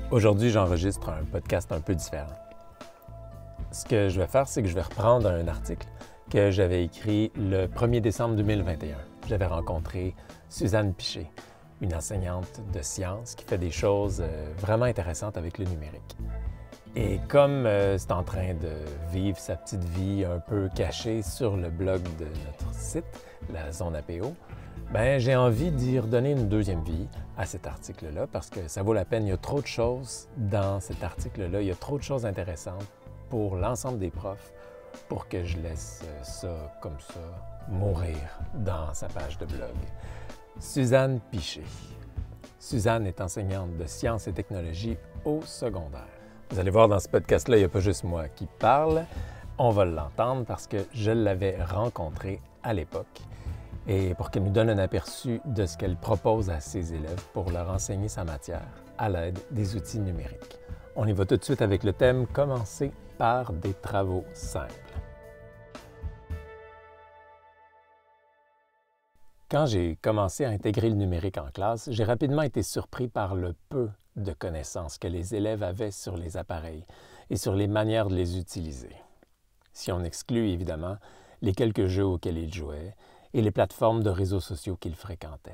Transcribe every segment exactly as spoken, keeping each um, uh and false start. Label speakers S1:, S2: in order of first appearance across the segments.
S1: Aujourd'hui, j'enregistre un podcast un peu différent. Ce que je vais faire, c'est que je vais reprendre un article que j'avais écrit le premier décembre deux mille vingt et un. J'avais rencontré Suzanne Piché, une enseignante de sciences qui fait des choses vraiment intéressantes avec le numérique. Et comme euh, c'est en train de vivre sa petite vie un peu cachée sur le blog de notre site, la Zone A P O, ben, j'ai envie d'y redonner une deuxième vie à cet article-là parce que ça vaut la peine. Il y a trop de choses dans cet article-là, il y a trop de choses intéressantes pour l'ensemble des profs pour que je laisse ça comme ça mourir dans sa page de blog. Suzanne Piché. Suzanne est enseignante de sciences et technologies au secondaire. Vous allez voir, dans ce podcast-là, il n'y a pas juste moi qui parle. On va l'entendre parce que je l'avais rencontrée à l'époque et pour qu'elle nous donne un aperçu de ce qu'elle propose à ses élèves pour leur enseigner sa matière à l'aide des outils numériques. On y va tout de suite avec le thème « Commencer par des travaux simples ». Quand j'ai commencé à intégrer le numérique en classe, j'ai rapidement été surpris par le peu de connaissances que les élèves avaient sur les appareils et sur les manières de les utiliser. Si on exclut évidemment les quelques jeux auxquels ils jouaient et les plateformes de réseaux sociaux qu'ils fréquentaient.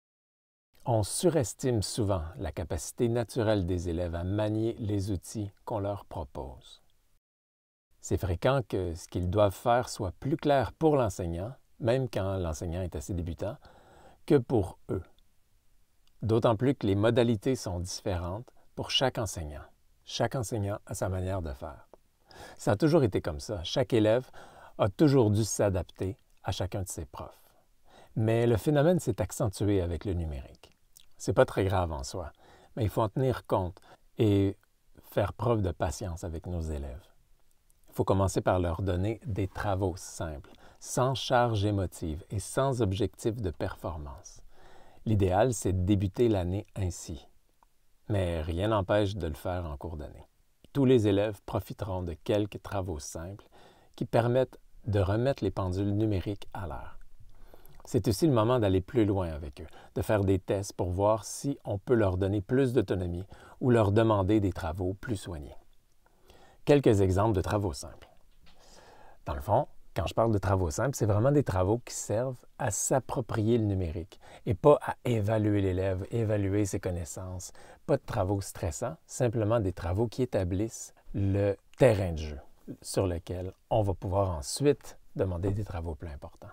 S1: On surestime souvent la capacité naturelle des élèves à manier les outils qu'on leur propose. C'est fréquent que ce qu'ils doivent faire soit plus clair pour l'enseignant, même quand l'enseignant est assez débutant, que pour eux. D'autant plus que les modalités sont différentes pour chaque enseignant. Chaque enseignant a sa manière de faire. Ça a toujours été comme ça. Chaque élève a toujours dû s'adapter à chacun de ses profs. Mais le phénomène s'est accentué avec le numérique. C'est pas très grave en soi, mais il faut en tenir compte et faire preuve de patience avec nos élèves. Il faut commencer par leur donner des travaux simples, sans charge émotive et sans objectif de performance. L'idéal, c'est de débuter l'année ainsi. Mais rien n'empêche de le faire en cours d'année. Tous les élèves profiteront de quelques travaux simples qui permettent de remettre les pendules numériques à l'heure. C'est aussi le moment d'aller plus loin avec eux, de faire des tests pour voir si on peut leur donner plus d'autonomie ou leur demander des travaux plus soignés. Quelques exemples de travaux simples. Dans le fond, quand je parle de travaux simples, c'est vraiment des travaux qui servent à s'approprier le numérique et pas à évaluer l'élève, évaluer ses connaissances. Pas de travaux stressants, simplement des travaux qui établissent le terrain de jeu sur lequel on va pouvoir ensuite demander des travaux plus importants.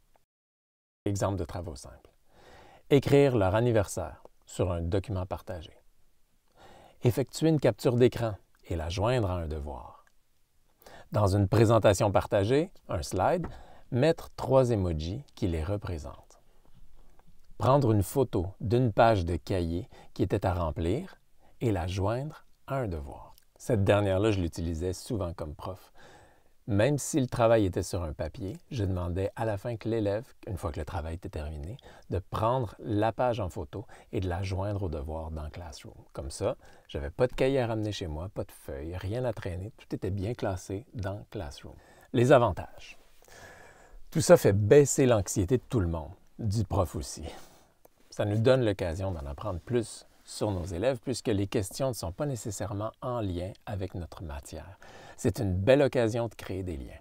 S1: Exemple de travaux simples. Écrire leur anniversaire sur un document partagé. Effectuer une capture d'écran et la joindre à un devoir. Dans une présentation partagée, un slide, mettre trois emojis qui les représentent. Prendre une photo d'une page de cahier qui était à remplir et la joindre à un devoir. Cette dernière-là, je l'utilisais souvent comme prof. Même si le travail était sur un papier, je demandais à la fin que l'élève, une fois que le travail était terminé, de prendre la page en photo et de la joindre au devoir dans Classroom. Comme ça, je n'avais pas de cahier à ramener chez moi, pas de feuilles, rien à traîner, tout était bien classé dans Classroom. Les avantages. Tout ça fait baisser l'anxiété de tout le monde, du prof aussi. Ça nous donne l'occasion d'en apprendre plus sur nos élèves puisque les questions ne sont pas nécessairement en lien avec notre matière. C'est une belle occasion de créer des liens.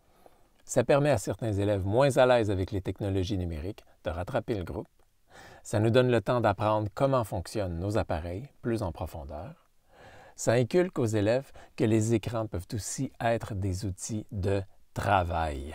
S1: Ça permet à certains élèves moins à l'aise avec les technologies numériques de rattraper le groupe. Ça nous donne le temps d'apprendre comment fonctionnent nos appareils plus en profondeur. Ça inculque aux élèves que les écrans peuvent aussi être des outils de travail.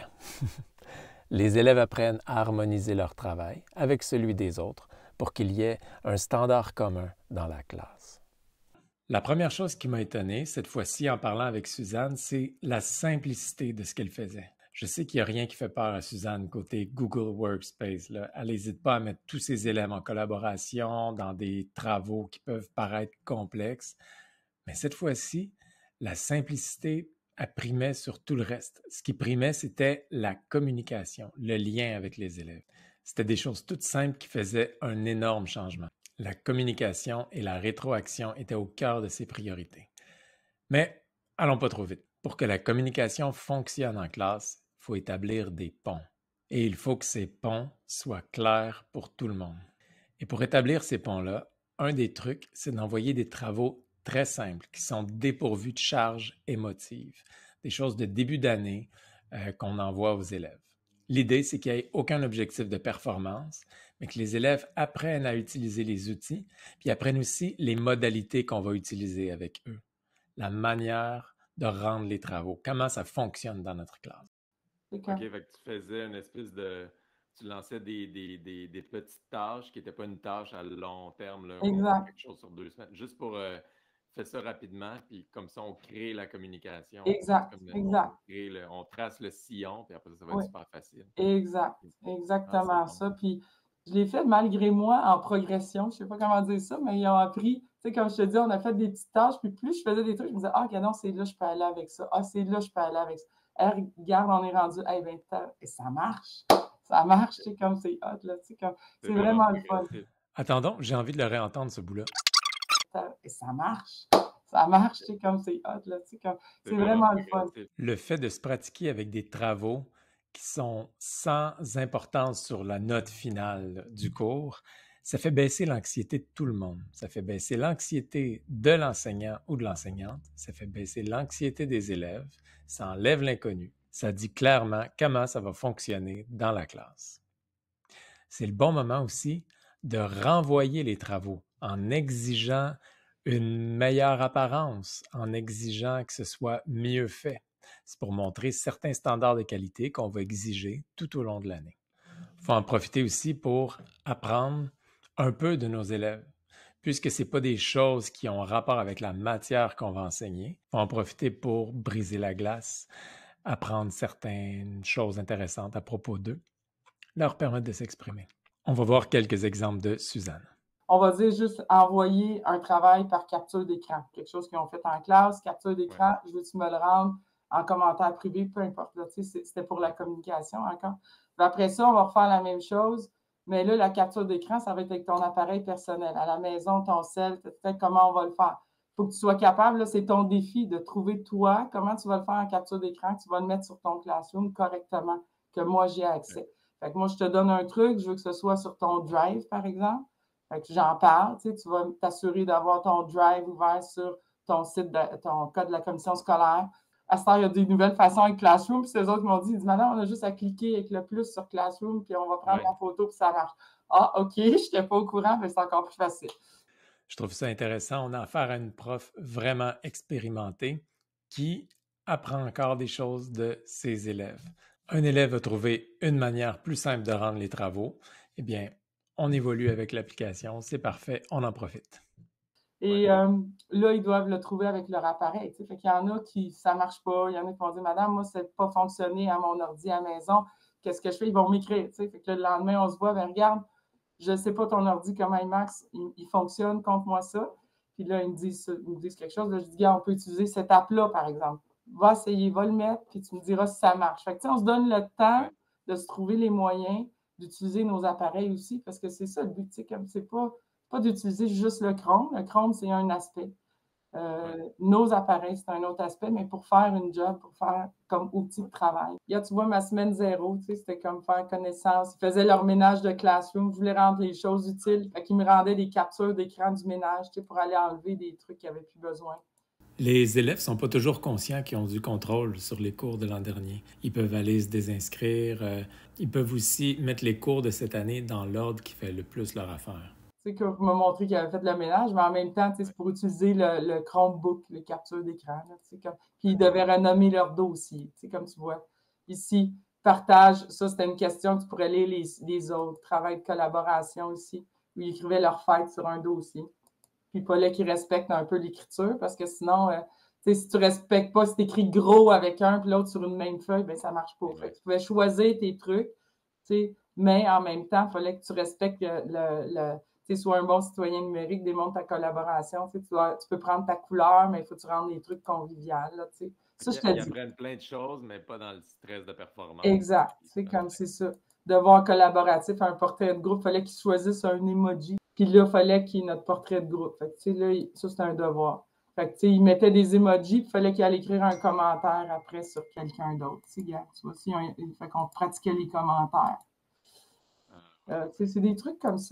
S1: Les élèves apprennent à harmoniser leur travail avec celui des autres pour qu'il y ait un standard commun dans la classe. La première chose qui m'a étonné, cette fois-ci en parlant avec Suzanne, c'est la simplicité de ce qu'elle faisait. Je sais qu'il n'y a rien qui fait peur à Suzanne côté Google Workspace, là. Elle n'hésite pas à mettre tous ses élèves en collaboration dans des travaux qui peuvent paraître complexes. Mais cette fois-ci, la simplicité elle primait sur tout le reste. Ce qui primait, c'était la communication, le lien avec les élèves. C'était des choses toutes simples qui faisaient un énorme changement. La communication et la rétroaction étaient au cœur de ses priorités. Mais allons pas trop vite. Pour que la communication fonctionne en classe, il faut établir des ponts. Et il faut que ces ponts soient clairs pour tout le monde. Et pour établir ces ponts-là, un des trucs, c'est d'envoyer des travaux très simples qui sont dépourvus de charge émotive, des choses de début d'année euh, qu'on envoie aux élèves. L'idée, c'est qu'il n'y ait aucun objectif de performance, mais que les élèves apprennent à utiliser les outils, puis apprennent aussi les modalités qu'on va utiliser avec eux, la manière de rendre les travaux, comment ça fonctionne dans notre classe.
S2: OK, fait que tu faisais une espèce de... Tu lançais des, des, des, des petites tâches qui n'étaient pas une tâche à long terme, là, où on fait
S3: Exact.
S2: quelque chose sur deux semaines, juste pour euh, faire ça rapidement, puis comme ça, on crée la communication.
S3: Exact,
S2: Comme le-
S3: exact.
S2: on, crée le- on trace le sillon, puis après ça, ça va
S3: Oui,
S2: être super facile.
S3: exact,
S2: Ah, c'est
S3: exactement
S2: bon.
S3: ça. Puis je l'ai fait malgré moi en progression. Je ne sais pas comment dire ça, mais ils ont appris. Tu sais, comme je te dis, on a fait des petites tâches, puis plus je faisais des trucs, je me disais, ah, ok, non, c'est là, je peux aller avec ça. Ah, c'est là, je peux aller avec ça. Hey, regarde, on est rendu. Eh bien, et ça marche. Ça marche, tu sais, comme c'est hot, là. Tu sais, comme,
S2: C'est
S3: c'est
S2: vraiment
S3: vraiment le fun.
S2: progressif.
S1: Attendons, j'ai envie de le réentendre, ce bout-là.
S3: Et ça marche. Ça marche, tu sais, comme c'est hot, là. Tu sais, comme,
S2: C'est
S3: c'est
S2: vraiment
S3: vraiment le fun.
S2: progressif.
S1: Le fait de se pratiquer avec des travaux qui sont sans importance sur la note finale du cours, ça fait baisser l'anxiété de tout le monde. Ça fait baisser l'anxiété de l'enseignant ou de l'enseignante. Ça fait baisser l'anxiété des élèves. Ça enlève l'inconnu. Ça dit clairement comment ça va fonctionner dans la classe. C'est le bon moment aussi de renvoyer les travaux en exigeant une meilleure apparence, en exigeant que ce soit mieux fait. C'est pour montrer certains standards de qualité qu'on va exiger tout au long de l'année. Il faut en profiter aussi pour apprendre un peu de nos élèves. Puisque ce n'est pas des choses qui ont rapport avec la matière qu'on va enseigner, il faut en profiter pour briser la glace, apprendre certaines choses intéressantes à propos d'eux, leur permettre de s'exprimer. On va voir quelques exemples de Suzanne.
S3: On va dire juste envoyer un travail par capture d'écran. Quelque chose qu'ils ont fait en classe, capture d'écran, ouais. Je veux-tu me le rendre en commentaire privé, peu importe. Là, c'était pour la communication encore. Puis après ça, on va refaire la même chose, mais là, la capture d'écran, ça va être avec ton appareil personnel. À la maison, ton cell, peut-être comment on va le faire. Il faut que tu sois capable, c'est ton défi de trouver toi, comment tu vas le faire en capture d'écran, que tu vas le mettre sur ton Classroom correctement, que moi, j'ai accès. Ouais. Fait que moi, je te donne un truc, je veux que ce soit sur ton Drive, par exemple. Fait que j'en parle, tu sais, tu vas t'assurer d'avoir ton Drive ouvert sur ton site, de, ton code de la commission scolaire. À ce temps, il y a des nouvelles façons avec Classroom, puis c'est eux autres qui m'ont dit, madame, on a juste à cliquer avec le plus sur Classroom, puis on va prendre ouais. la photo, puis ça marche. Ah, OK, je n'étais pas au courant, mais c'est encore plus facile.
S1: Je trouve ça intéressant. On a affaire à une prof vraiment expérimentée qui apprend encore des choses de ses élèves. Un élève a trouvé une manière plus simple de rendre les travaux. Eh bien, on évolue avec l'application, c'est parfait, on en profite.
S3: Et euh, là, ils doivent le trouver avec leur appareil. Fait qu'il y en a qui, ça ne marche pas. Il y en a qui vont dire, madame, moi, ça n'a pas fonctionné à mon ordi à la maison. Qu'est-ce que je fais? Ils vont m'écrire. Fait que le lendemain, on se voit, ben regarde, je ne sais pas ton ordi, comment il marche, il, il fonctionne, compte-moi ça. Puis là, ils me disent, ils me disent quelque chose. Là, je dis, on peut utiliser cette app-là, par exemple. Va essayer, va le mettre, puis tu me diras si ça marche. Fait que, on se donne le temps de se trouver les moyens d'utiliser nos appareils aussi, parce que c'est ça le but, comme c'est pas, pas d'utiliser juste le Chrome. Le Chrome, c'est un aspect. Euh, ouais. Nos appareils, c'est un autre aspect, mais pour faire une job, pour faire comme outil de travail. Là, tu vois, ma semaine zéro, tu sais, c'était comme faire connaissance. Ils faisaient leur ménage de Classroom, je voulais rendre les choses utiles. Fait qu'ils me rendaient des captures d'écran du ménage, tu sais, pour aller enlever des trucs qu'ils n'avaient plus besoin.
S1: Les élèves ne sont pas toujours conscients qu'ils ont du contrôle sur les cours de l'an dernier. Ils peuvent aller se désinscrire. Euh, ils peuvent aussi mettre les cours de cette année dans l'ordre qui fait le plus leur affaire.
S3: Tu sais, pour me montrer qu'il avait fait le ménage, mais en même temps, c'est pour utiliser le, le Chromebook, les captures d'écran. Comme... Puis ils devaient renommer leur dossier, comme tu vois. Ici, partage, ça, c'était une question que tu pourrais lire les, les autres. Travail de collaboration aussi, où ils écrivaient leur fête sur un dossier. Puis il fallait qu'ils respectent un peu l'écriture, parce que sinon, euh, si tu ne respectes pas, si tu écris gros avec un puis l'autre sur une même feuille, ben ça ne marche pas. Ouais. Fait que tu pouvais choisir tes trucs, mais en même temps, il fallait que tu respectes le... le, le tu sois un bon citoyen numérique, démontre ta collaboration. Tu, dois, tu peux prendre ta couleur, mais il faut que tu rendes les trucs conviviales. Là,
S2: ça, je te dis. Ils apprennent plein de choses, mais pas dans le stress de performance.
S3: Exact. C'est comme c'est ça. Devoir collaboratif, un portrait de groupe, il fallait qu'ils choisissent un emoji. Puis là, il fallait qu'il y ait notre portrait de groupe. Fait que, là, ça, c'est un devoir. Fait que, ils mettaient des emojis, puis il fallait qu'ils aillent écrire un commentaire après sur quelqu'un d'autre. Tu vois, si on, fait qu'on pratiquait les commentaires. Euh, c'est des trucs comme ça. Là.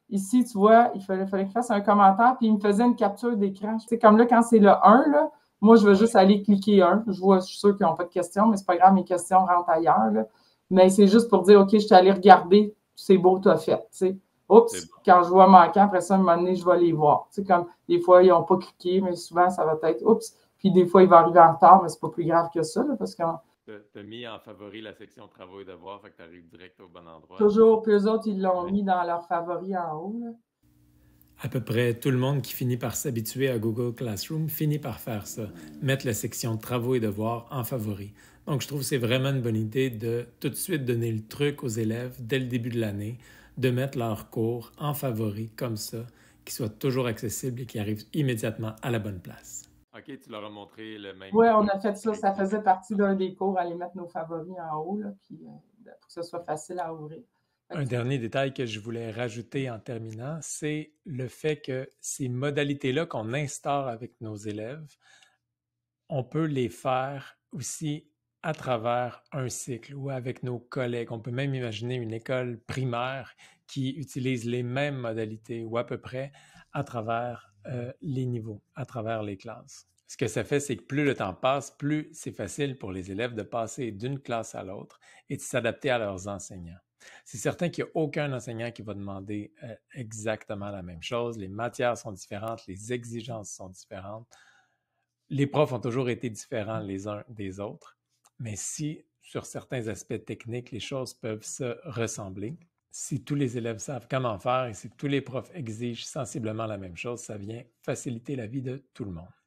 S3: ici, tu vois, il fallait, fallait qu'il fasse un commentaire, puis il me faisait une capture d'écran. Tu sais, comme là, quand c'est le un, là, moi, je veux juste aller cliquer un. Je vois, je suis sûre qu'ils n'ont pas de questions, mais c'est pas grave, mes questions rentrent ailleurs, là. Mais c'est juste pour dire, OK, je suis allée regarder, c'est beau, tu as fait, tu sais. Oups,
S2: bon.
S3: Quand je vois manquant, après ça, à un moment donné, je vais les voir. Tu sais, comme des fois, ils n'ont pas cliqué, mais souvent, ça va être oups. Puis des fois, il va arriver en retard, mais c'est pas plus grave que ça, là, parce que.
S2: Tu as mis en favori la section travaux et devoirs, fait que tu arrives direct au bon endroit.
S3: Toujours, puis eux autres, ils l'ont oui. mis dans leurs favoris en haut, là.
S1: À peu près tout le monde qui finit par s'habituer à Google Classroom finit par faire ça, mettre la section travaux et devoirs en favori. Donc, je trouve que c'est vraiment une bonne idée de tout de suite donner le truc aux élèves dès le début de l'année, de mettre leurs cours en favori comme ça, qu'ils soient toujours accessibles et qu'ils arrivent immédiatement à la bonne place.
S2: OK, tu leur as montré le même...
S3: Oui, on a fait ça. Ça faisait partie d'un des cours, aller mettre nos favoris en haut, là, puis, euh, pour que ce soit facile à ouvrir.
S1: Un dernier détail que je voulais rajouter en terminant, c'est le fait que ces modalités-là qu'on instaure avec nos élèves, on peut les faire aussi à travers un cycle ou avec nos collègues. On peut même imaginer une école primaire qui utilise les mêmes modalités ou à peu près à travers euh, les niveaux, à travers les classes. Ce que ça fait, c'est que plus le temps passe, plus c'est facile pour les élèves de passer d'une classe à l'autre et de s'adapter à leurs enseignants. C'est certain qu'il n'y a aucun enseignant qui va demander euh, exactement la même chose. Les matières sont différentes, les exigences sont différentes. Les profs ont toujours été différents les uns des autres, mais si, sur certains aspects techniques, les choses peuvent se ressembler, si tous les élèves savent comment faire et si tous les profs exigent sensiblement la même chose, ça vient faciliter la vie de tout le monde.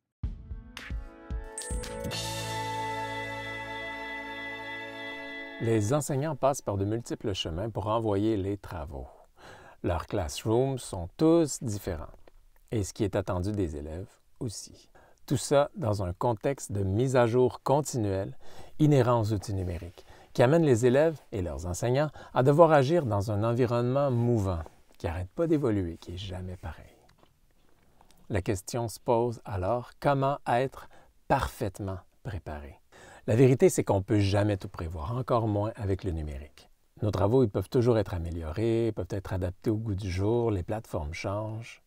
S1: Les enseignants passent par de multiples chemins pour envoyer les travaux. Leurs classrooms sont tous différents et ce qui est attendu des élèves aussi. Tout ça dans un contexte de mise à jour continuelle inhérent aux outils numériques qui amène les élèves et leurs enseignants à devoir agir dans un environnement mouvant qui n'arrête pas d'évoluer, qui n'est jamais pareil. La question se pose alors, comment être parfaitement préparé? La vérité, c'est qu'on ne peut jamais tout prévoir, encore moins avec le numérique. Nos travaux ils peuvent toujours être améliorés, peuvent être adaptés au goût du jour, les plateformes changent.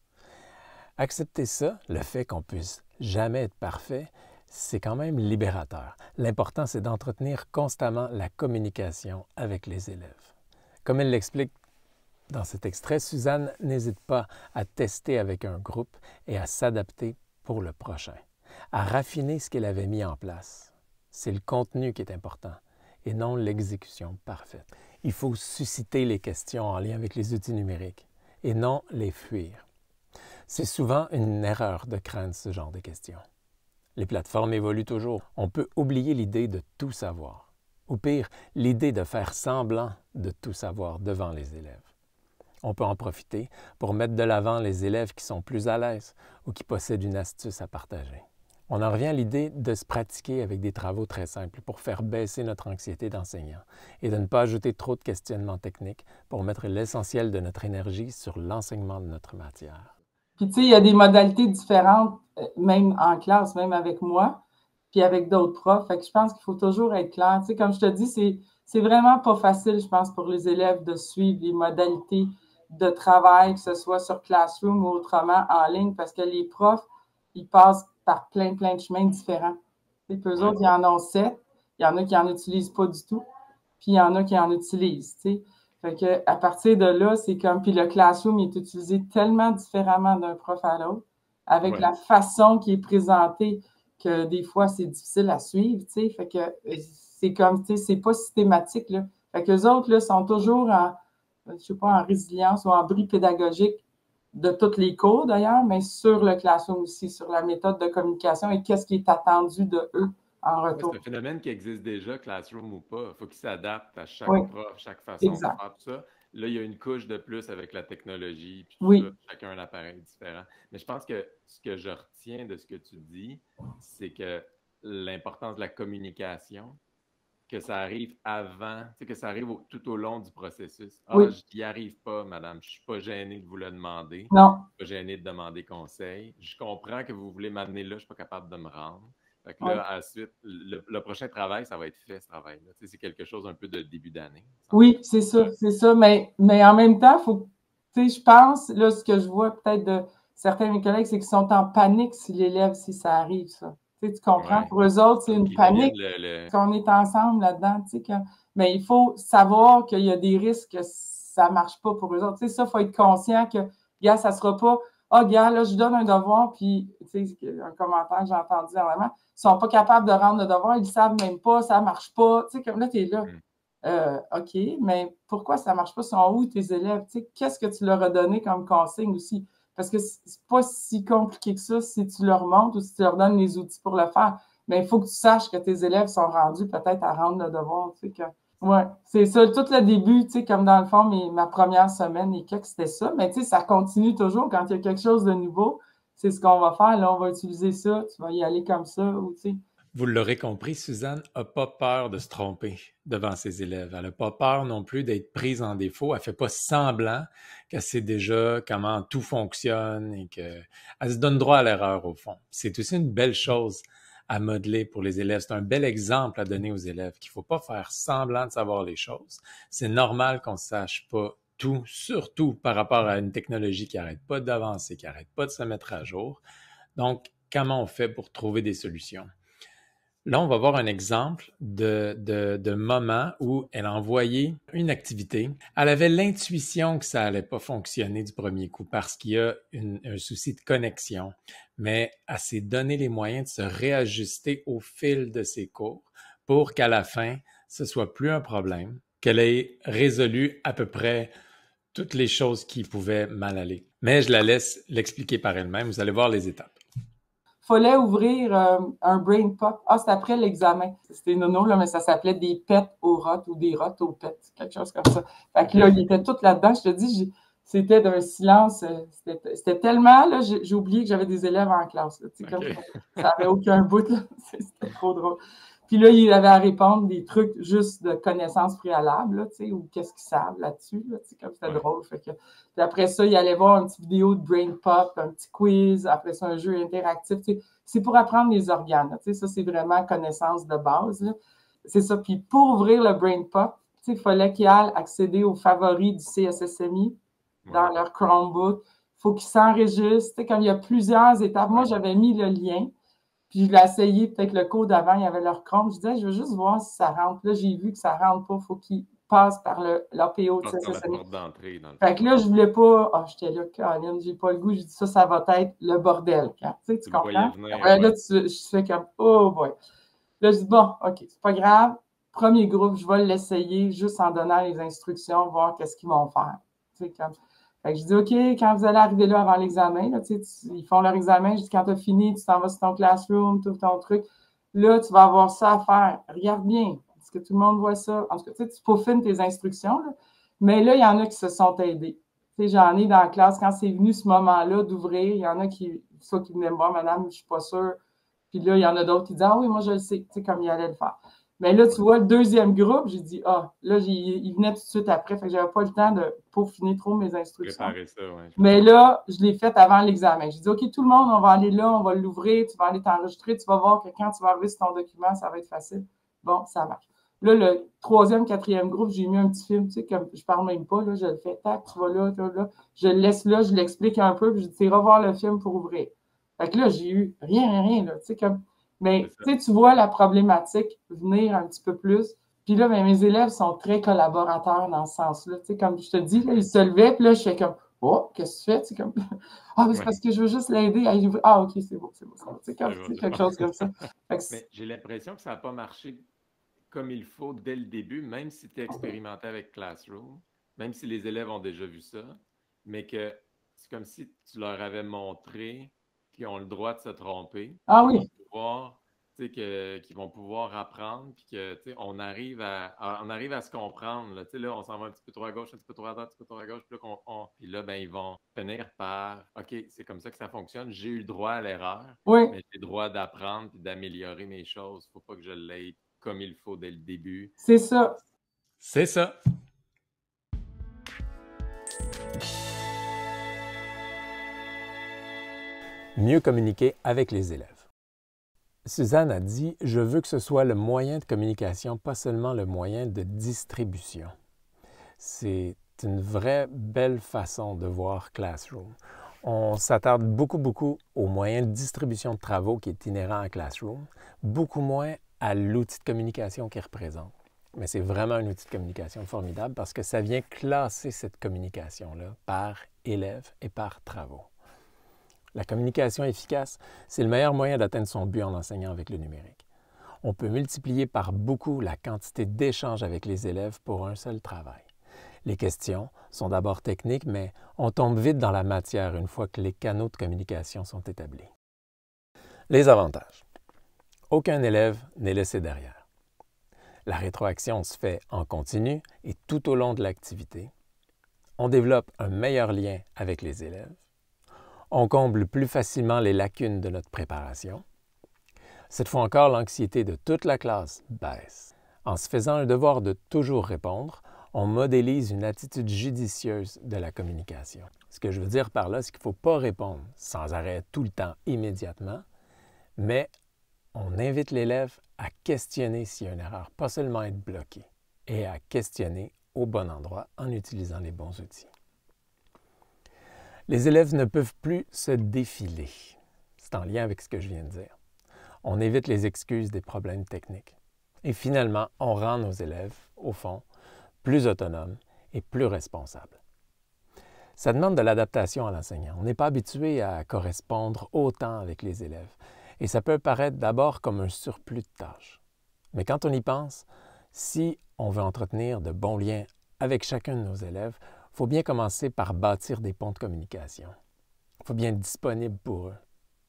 S1: Accepter ça, le fait qu'on puisse jamais être parfait, c'est quand même libérateur. L'important, c'est d'entretenir constamment la communication avec les élèves. Comme elle l'explique dans cet extrait, Suzanne n'hésite pas à tester avec un groupe et à s'adapter pour le prochain, à raffiner ce qu'elle avait mis en place. C'est le contenu qui est important et non l'exécution parfaite. Il faut susciter les questions en lien avec les outils numériques et non les fuir. C'est souvent une erreur de craindre ce genre de questions. Les plateformes évoluent toujours. On peut oublier l'idée de tout savoir, ou pire, l'idée de faire semblant de tout savoir devant les élèves. On peut en profiter pour mettre de l'avant les élèves qui sont plus à l'aise ou qui possèdent une astuce à partager. On en revient à l'idée de se pratiquer avec des travaux très simples pour faire baisser notre anxiété d'enseignant et de ne pas ajouter trop de questionnements techniques pour mettre l'essentiel de notre énergie sur l'enseignement de notre matière.
S3: Puis, tu sais, il y a des modalités différentes, même en classe, même avec moi, puis avec d'autres profs. Fait que je pense qu'il faut toujours être clair. Tu sais, comme je te dis, c'est, c'est vraiment pas facile, je pense, pour les élèves de suivre les modalités de travail, que ce soit sur Classroom ou autrement en ligne, parce que les profs, ils passent par plein, plein de chemins différents. Tu sais, puis eux autres, il y en a sept. Il y en a qui n'en utilisent pas du tout. Puis il y en a qui en utilisent, tu sais. Fait que à partir de là, c'est comme... Puis le Classroom il est utilisé tellement différemment d'un prof à l'autre, avec ouais. la façon qui est présentée, que des fois, c'est difficile à suivre, tu sais. Fait que c'est comme, tu sais, c'est pas systématique, là. Fait qu'eux autres, là, sont toujours en, je sais pas, en résilience ou en bris pédagogique de tous les cours, d'ailleurs, mais sur le Classroom aussi, sur la méthode de communication et qu'est-ce qui est attendu de eux en retour.
S2: C'est un phénomène qui existe déjà, Classroom ou pas. Il faut qu'il s'adapte à chaque
S3: oui.
S2: prof, chaque façon
S3: exact.
S2: de faire tout ça. Là, il y a une couche de plus avec la technologie, puis tout
S3: oui.
S2: ça, chacun a un appareil différent. Mais je pense que ce que je retiens de ce que tu dis, c'est que l'importance de la communication, que ça arrive avant, tu sais, que ça arrive au, tout au long du processus. Ah, oui. je n'y arrive pas, madame, je ne suis pas gêné de vous le demander.
S3: Non.
S2: Je ne suis pas gêné de demander conseil. Je comprends que vous voulez m'amener là, je ne suis pas capable de me rendre. Fait que là, ouais. ensuite, le, le prochain travail, ça va être fait, ce travail-là. Tu sais, c'est quelque chose un peu de début d'année.
S3: Oui, c'est ça, c'est ça. Mais, mais en même temps, il faut, Tu sais, je pense, là, ce que je vois peut-être de certains de mes collègues, c'est qu'ils sont en panique si l'élève, si ça arrive, ça. Tu sais, tu comprends?
S2: Ouais.
S3: Pour eux autres, c'est une
S2: Ils
S3: panique
S2: deviennent le, le...
S3: qu'on est ensemble là-dedans, tu sais. Quand... Mais il faut savoir qu'il y a des risques que ça ne marche pas pour eux autres. Tu sais, ça, il faut être conscient que, gars, ça ne sera pas, ah, oh, gars, là, je donne un devoir, puis, tu sais, un commentaire que j'ai entendu dernièrement, ils ne sont pas capables de rendre le devoir, ils ne savent même pas, ça ne marche pas. Tu sais, comme là, tu es là. Mm. Euh, OK, mais pourquoi ça ne marche pas? Sont où tes élèves? Tu sais, qu'est-ce que tu leur as donné comme consigne aussi? Parce que c'est pas si compliqué que ça si tu leur montres ou si tu leur donnes les outils pour le faire. Mais il faut que tu saches que tes élèves sont rendus peut-être à rendre le devoir. Tu sais, que... Ouais, c'est ça. Tout le début, tu sais, comme dans le fond, mes, ma première semaine et quelques, c'était ça. Mais tu sais, ça continue toujours quand il y a quelque chose de nouveau. C'est ce qu'on va faire. Là, on va utiliser ça. Tu vas y aller comme ça. Ou, tu sais.
S1: Vous l'aurez compris, Suzanne n'a pas peur de se tromper devant ses élèves. Elle n'a pas peur non plus d'être prise en défaut. Elle ne fait pas semblant qu'elle sait déjà comment tout fonctionne et qu'elle se donne droit à l'erreur au fond. C'est aussi une belle chose à modeler pour les élèves. C'est un bel exemple à donner aux élèves qu'il ne faut pas faire semblant de savoir les choses. C'est normal qu'on ne sache pas tout, surtout par rapport à une technologie qui n'arrête pas d'avancer, qui n'arrête pas de se mettre à jour. Donc, comment on fait pour trouver des solutions? Là, on va voir un exemple de, de, de moment où elle a envoyé une activité. Elle avait l'intuition que ça allait pas fonctionner du premier coup parce qu'il y a une, un souci de connexion, mais elle s'est donné les moyens de se réajuster au fil de ses cours pour qu'à la fin, ce soit plus un problème, qu'elle ait résolu à peu près toutes les choses qui pouvaient mal aller. Mais je la laisse l'expliquer par elle-même. Vous allez voir les étapes.
S3: Il fallait ouvrir euh, un brain pop. Ah, c'était après l'examen. C'était nono, là, mais ça s'appelait des pets au rot ou des rots au pet, quelque chose comme ça. Fait que là, il était tout là-dedans. Je te dis, c'était d'un silence. C'était, c'était tellement, là, j'ai, j'ai oublié que j'avais des élèves en classe. Là, okay. Comme ça n'avait aucun bout. Là. C'était trop drôle. Puis là, il avait à répondre des trucs juste de connaissances préalables, là, ou qu'est-ce qu'ils savent là-dessus. Là, comme c'était ouais. drôle. Fait que, puis après ça, il allait voir une petite vidéo de Brain Pop, un petit quiz, après ça, un jeu interactif. C'est pour apprendre les organes. Là, ça, c'est vraiment connaissance de base. Là. C'est ça. Puis pour ouvrir le Brain Pop, il fallait qu'ils aillent accéder aux favoris du C S S M I ouais. dans leur Chromebook. Il faut qu'ils s'enregistrent. Comme il y a plusieurs étapes. Moi, j'avais mis le lien. Puis je l'ai essayé, peut-être le cours d'avant, il y avait leur Chrome. Je disais, je veux juste voir si ça rentre. Là, j'ai vu que ça ne rentre pas. Il faut qu'ils passent par le, l'A P O.
S2: Dans la porte d'entrée. Dans le
S3: fait que là, je ne voulais pas. Ah, oh, j'étais là, Caroline, j'ai pas le goût. J'ai dit, ça, ça va être le bordel. Quand, tu sais, tu, tu comprends? Venir, Après, ouais. Là, tu, je fais comme, oh boy. Là, je dis, bon, OK, c'est pas grave. Premier groupe, je vais l'essayer juste en donnant les instructions, voir qu'est-ce qu'ils vont faire. Tu sais, comme. Fait que je dis, OK, quand vous allez arriver là avant l'examen, là, tu sais, tu, ils font leur examen, je dis, quand tu as fini, tu t'en vas sur ton classroom, tout ton truc. Là, tu vas avoir ça à faire. Regarde bien. Est-ce que tout le monde voit ça? En tout cas, tu sais, tu peaufines tes instructions. Là. Mais là, il y en a qui se sont aidés. Tu sais, j'en ai dans la classe, quand c'est venu ce moment-là d'ouvrir, il y en a qui, soit qui venaient me voir, madame, je ne suis pas sûre. Puis là, il y en a d'autres qui disent, ah oui, moi, je le sais, tu sais, comme il allait le faire. Mais là, tu vois, le deuxième groupe, j'ai dit, ah, là, j'ai, il venait tout de suite après, fait que j'avais pas le temps de peaufiner trop mes instructions.
S2: Préparer ça, ouais.
S3: Mais là, je l'ai fait avant l'examen. J'ai dit, OK, tout le monde, on va aller là, on va l'ouvrir, tu vas aller t'enregistrer, tu vas voir que quand tu vas arriver sur ton document, ça va être facile. Bon, ça marche. Là, le troisième, quatrième groupe, j'ai mis un petit film, tu sais, comme je parle même pas, là, je le fais, tac, tu vas là, tu vas là. Je le laisse là, je l'explique un peu, puis je dis, tu iras voir le film pour ouvrir. Fait que là, j'ai eu rien, rien, là, tu sais, comme. Mais tu sais, tu vois la problématique venir un petit peu plus. Puis là, ben, mes élèves sont très collaborateurs dans ce sens-là. Tu sais, comme je te dis, là, ils se levaient, puis là, je fais comme, oh, qu'est-ce que tu fais? C'est comme, ah, mais c'est ouais. parce que je veux juste l'aider à ouvrir. Ah, OK, c'est beau, c'est beau. C'est comme, c'est quelque chose comme ça.
S2: Mais j'ai l'impression que ça n'a pas marché comme il faut dès le début, même si tu es expérimenté avec Classroom, même si les élèves ont déjà vu ça, mais que c'est comme si tu leur avais montré qu'ils ont le droit de se tromper.
S3: Ah oui.
S2: Pouvoir, que, qu'ils vont pouvoir apprendre, puis que on arrive à, à on arrive à se comprendre. Là, là, on s'en va un petit peu trop à gauche, un petit peu trop à droite, un petit peu trop à gauche, puis là, qu'on, on, puis là ben, ils vont finir par OK, c'est comme ça que ça fonctionne. J'ai eu le droit à l'erreur,
S3: oui.
S2: mais j'ai le droit d'apprendre et d'améliorer mes choses. Il ne faut pas que je l'aide comme il faut dès le début.
S3: C'est ça.
S1: C'est ça. Mieux communiquer avec les élèves. Suzanne a dit « Je veux que ce soit le moyen de communication, pas seulement le moyen de distribution ». C'est C'est une vraie belle façon de voir Classroom. On s'attarde beaucoup, beaucoup aux moyens de distribution de travaux qui est inhérent à Classroom, beaucoup moins à l'outil de communication qu'il représente. Mais c'est vraiment un outil de communication formidable parce que ça vient classer cette communication-là par élèves et par travaux. La communication efficace, c'est le meilleur moyen d'atteindre son but en enseignant avec le numérique. On peut multiplier par beaucoup la quantité d'échanges avec les élèves pour un seul travail. Les questions sont d'abord techniques, mais on tombe vite dans la matière une fois que les canaux de communication sont établis. Les avantages. Aucun élève n'est laissé derrière. La rétroaction se fait en continu et tout au long de l'activité. On développe un meilleur lien avec les élèves. On comble plus facilement les lacunes de notre préparation. Cette fois encore, l'anxiété de toute la classe baisse. En se faisant un devoir de toujours répondre, on modélise une attitude judicieuse de la communication. Ce que je veux dire par là, c'est qu'il ne faut pas répondre sans arrêt tout le temps immédiatement, mais on invite l'élève à questionner s'il y a une erreur, pas seulement être bloqué, et à questionner au bon endroit en utilisant les bons outils. Les élèves ne peuvent plus se défiler. C'est en lien avec ce que je viens de dire. On évite les excuses des problèmes techniques. Et finalement, on rend nos élèves, au fond, plus autonomes et plus responsables. Ça demande de l'adaptation à l'enseignant. On n'est pas habitué à correspondre autant avec les élèves. Et ça peut paraître d'abord comme un surplus de tâches. Mais quand on y pense, si on veut entretenir de bons liens avec chacun de nos élèves, il faut bien commencer par bâtir des ponts de communication. Il faut bien être disponible pour eux.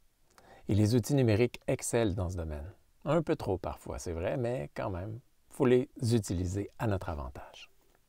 S1: Et les outils numériques excellent dans ce domaine. Un peu trop parfois, c'est vrai, mais quand même, il faut les utiliser à notre avantage.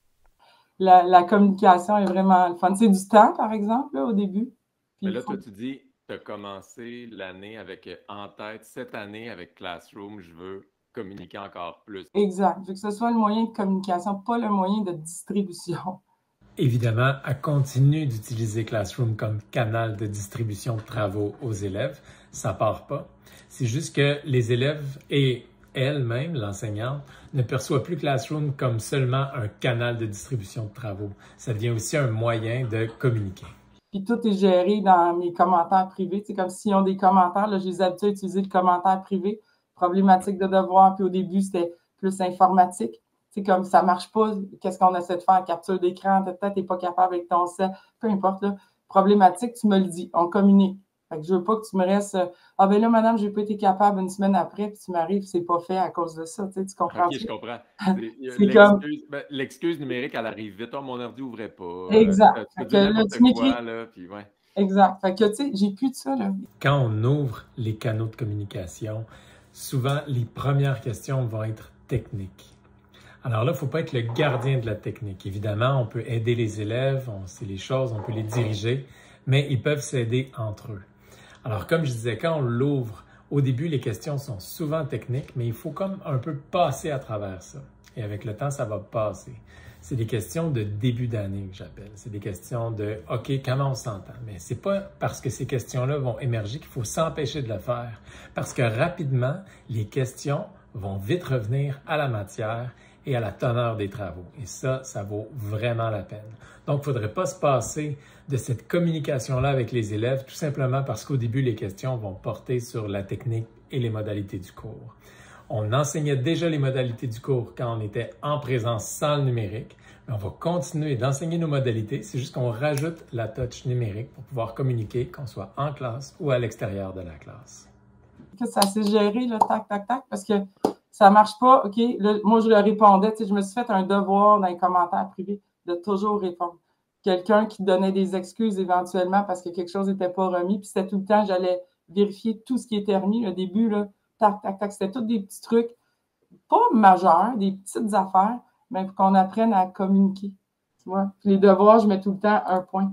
S3: La, la communication est vraiment le fun. C'est du temps, par exemple, là, au début.
S2: Mais là, toi, tu dis, tu as commencé l'année avec en tête, cette année avec Classroom, je veux communiquer encore plus.
S3: Exact. Il faut que ce soit le moyen de communication, pas le moyen de distribution.
S1: Évidemment, elle continue d'utiliser Classroom comme canal de distribution de travaux aux élèves. Ça ne part pas. C'est juste que les élèves et elle-même, l'enseignante, ne perçoit plus Classroom comme seulement un canal de distribution de travaux. Ça devient aussi un moyen de communiquer.
S3: Puis tout est géré dans mes commentaires privés. C'est comme s'ils ont des commentaires, là, je les habitue à utiliser le commentaire privé, problématique de devoir, puis au début, c'était plus informatique. C'est comme ça ne marche pas, qu'est-ce qu'on essaie de faire? Capture d'écran, peut-être tu n'es pas capable avec ton set, peu importe. Là. Problématique, tu me le dis, on communique. Fait que je ne veux pas que tu me restes « Ah ben là, madame, je n'ai pas été capable une semaine après, puis tu m'arrives, c'est pas fait à cause de ça. » Tu sais, tu comprends?
S2: OK, je comprends.
S3: C'est comme...
S2: ben, l'excuse numérique, elle arrive vite. Oh, mon ordi n'ouvrait pas.
S3: Exact.
S2: Euh, tu
S3: peux dire
S2: n'importe quoi, là, puis ouais.
S3: Exact. Fait que, tu sais, j'ai plus de ça, là.
S1: Quand on ouvre les canaux de communication, souvent, les premières questions vont être techniques. Alors là, il ne faut pas être le gardien de la technique. Évidemment, on peut aider les élèves, on sait les choses, on peut les diriger, mais ils peuvent s'aider entre eux. Alors, comme je disais, quand on l'ouvre, au début, les questions sont souvent techniques, mais il faut comme un peu passer à travers ça. Et avec le temps, ça va passer. C'est des questions de début d'année que j'appelle. C'est des questions de « OK, comment on s'entend? » Mais c'est pas parce que ces questions-là vont émerger qu'il faut s'empêcher de le faire. Parce que rapidement, les questions vont vite revenir à la matière et à la teneur des travaux. Et ça, ça vaut vraiment la peine. Donc, il ne faudrait pas se passer de cette communication-là avec les élèves, tout simplement parce qu'au début, les questions vont porter sur la technique et les modalités du cours. On enseignait déjà les modalités du cours quand on était en présence sans le numérique, mais on va continuer d'enseigner nos modalités. C'est juste qu'on rajoute la touch numérique pour pouvoir communiquer, qu'on soit en classe ou à l'extérieur de la classe.
S3: Ça s'est géré, là, tac, tac, tac, parce que ça ne marche pas. OK, là, moi, je le répondais. Tu sais, je me suis fait un devoir dans les commentaires privés de toujours répondre. Quelqu'un qui donnait des excuses éventuellement parce que quelque chose n'était pas remis. Puis c'était tout le temps, j'allais vérifier tout ce qui était remis. Au début, là, tac, tac, tac. C'était tous des petits trucs, pas majeurs, des petites affaires, mais pour qu'on apprenne à communiquer. Tu vois? Puis les devoirs, je mets tout le temps un point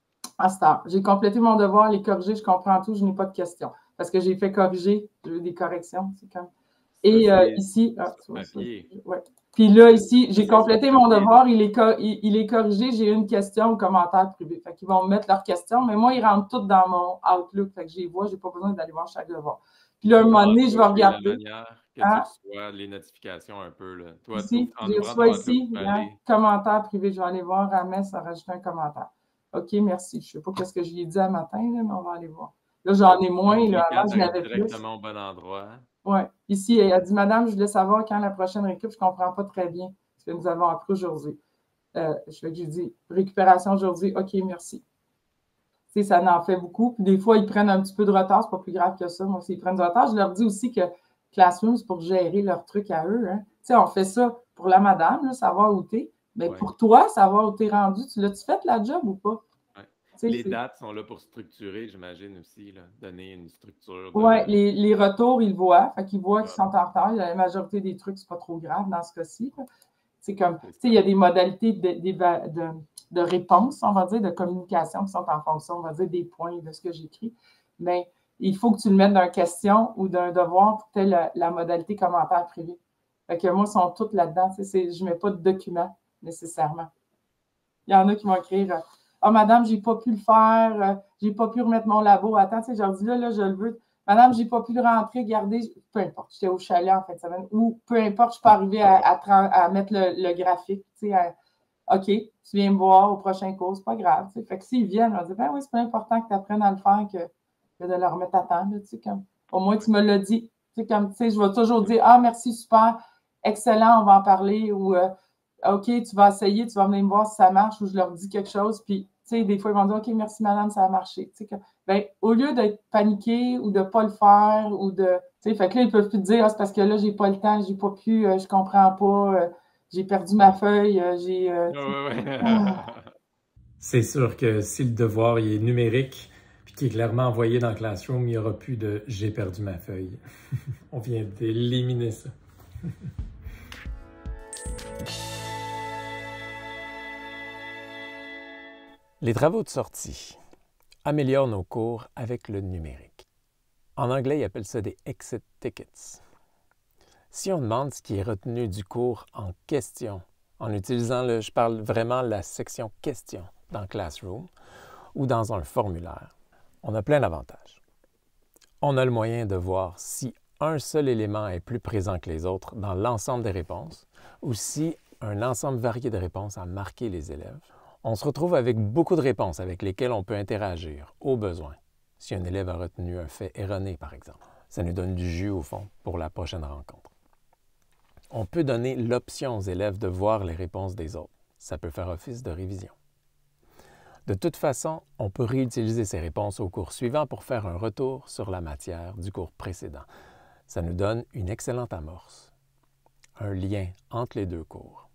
S3: à star. J'ai complété mon devoir, les corriger, je comprends tout, je n'ai pas de questions. Parce que j'ai fait corriger, j'ai eu des corrections. C'est comme... Et euh, ici, ah, tu vois, ça, ouais. Puis là, ici, j'ai complété mon devoir, il est, il, il est corrigé, j'ai une question ou commentaire privé. Fait qu'ils vont me mettre leurs questions, mais moi, ils rentrent toutes dans mon Outlook. Fait que je les vois, je n'ai pas besoin d'aller voir chaque devoir. Puis là, un moment donné, je vais regarder.
S2: que tu
S3: Ah,
S2: reçois les notifications un peu, là. Toi, tu
S3: ici,
S2: en
S3: je
S2: ouvrant
S3: reçois
S2: ton Outlook,
S3: ici,
S2: tu peux
S3: hein,
S2: aller.
S3: commentaire privé. Je vais aller voir Rames a rajouté un commentaire. OK, merci. Je ne sais pas ce que je lui ai dit un matin, là, mais on va aller voir. Là, j'en ai
S2: En
S3: moins. Là,
S2: cliquant,
S3: avant,
S2: tu
S3: je
S2: arrives
S3: n'avais plus.
S2: directement au bon endroit.
S3: Oui. Ici, elle a dit, Madame, je voulais savoir quand la prochaine récup, je ne comprends pas très bien ce que nous avons appris aujourd'hui. Euh, je fais que j'ai dit, récupération aujourd'hui, OK, merci. Tu sais, ça en fait beaucoup. Puis des fois, ils prennent un petit peu de retard, c'est pas plus grave que ça. Moi, s'ils prennent du retard, je leur dis aussi que Classroom, c'est pour gérer leurs trucs à eux. Hein. Tu sais, on fait ça pour la madame, là, savoir où t'es. Mais
S2: Ouais.
S3: pour toi, savoir où t'es rendu, tu l'as-tu fait la job ou pas?
S2: Ouais.
S3: Tu sais,
S2: Les
S3: c'est-
S2: dates sont là pour structurer, j'imagine aussi, là, donner une structure. De...
S3: Ouais, les, les retours, ils le voient. Fait qu'ils voient qu'ils
S2: Ah,
S3: sont en retard. La majorité des trucs, c'est pas trop grave dans ce cas-ci. là. C'est comme, tu
S2: c'est
S3: sais,
S2: ça.
S3: il y a des modalités de, de, de, de réponse, on va dire, de communication qui sont en fonction, on va dire, des points de ce que j'écris. Mais il faut que tu le mettes d'une question ou d'un devoir pour telle la, la modalité commentaire privé. Fait que moi, ils sont toutes là-dedans. Tu sais, je ne mets pas de document nécessairement. Il y en a qui vont écrire « Ah, oh, madame, je n'ai pas pu le faire, euh, je n'ai pas pu remettre mon labo. Attends, tu sais, je leur dis là, là, je le veux. Madame, je n'ai pas pu le rentrer, gardez, peu importe, j'étais au chalet en fin de semaine, ou peu importe, je peux arriver à, à, à mettre le, le graphique, tu sais, à, OK, tu viens me voir au prochain cours, c'est pas grave. Tu sais. Fait que s'ils viennent, on dit ben oui, c'est pas important que tu apprennes à le faire que, que de le remettre à temps. Là, tu sais, comme, au moins, tu me l'as dit. Tu sais, comme, tu sais, je vais toujours dire Ah, merci, super, excellent, on va en parler, ou euh, OK, tu vas essayer, tu vas venir me voir si ça marche, ou je leur dis quelque chose, puis tu sais, des fois, ils vont dire OK, merci madame, ça a marché. Tu sais, que, ben, au lieu d'être paniqué ou de ne pas le faire, ou de. Tu sais, fait que là, ils peuvent plus te dire ah, c'est parce que là, j'ai pas le temps, j'ai pas pu, euh, je comprends pas, euh, j'ai perdu ma feuille, euh, j'ai. Euh,
S2: Ouais, ouais, ouais.
S3: ah.
S1: C'est sûr que si le devoir il est numérique puis qui est clairement envoyé dans Classroom, il n'y aura plus de « j'ai perdu ma feuille ». On vient d'éliminer ça. Les travaux de sortie améliorent nos cours avec le numérique. En anglais, ils appellent ça des « exit tickets ». Si on demande ce qui est retenu du cours en question, en utilisant, le, je parle vraiment la section « questions » dans Classroom ou dans un formulaire, on a plein d'avantages. On a le moyen de voir si un seul élément est plus présent que les autres dans l'ensemble des réponses ou si un ensemble varié de réponses a marqué les élèves. On se retrouve avec beaucoup de réponses avec lesquelles on peut interagir au besoin. Si un élève a retenu un fait erroné, par exemple, ça nous donne du jus au fond pour la prochaine rencontre. On peut donner l'option aux élèves de voir les réponses des autres. Ça peut faire office de révision. De toute façon, on peut réutiliser ces réponses au cours suivant pour faire un retour sur la matière du cours précédent. Ça nous donne une excellente amorce, un lien entre les deux cours.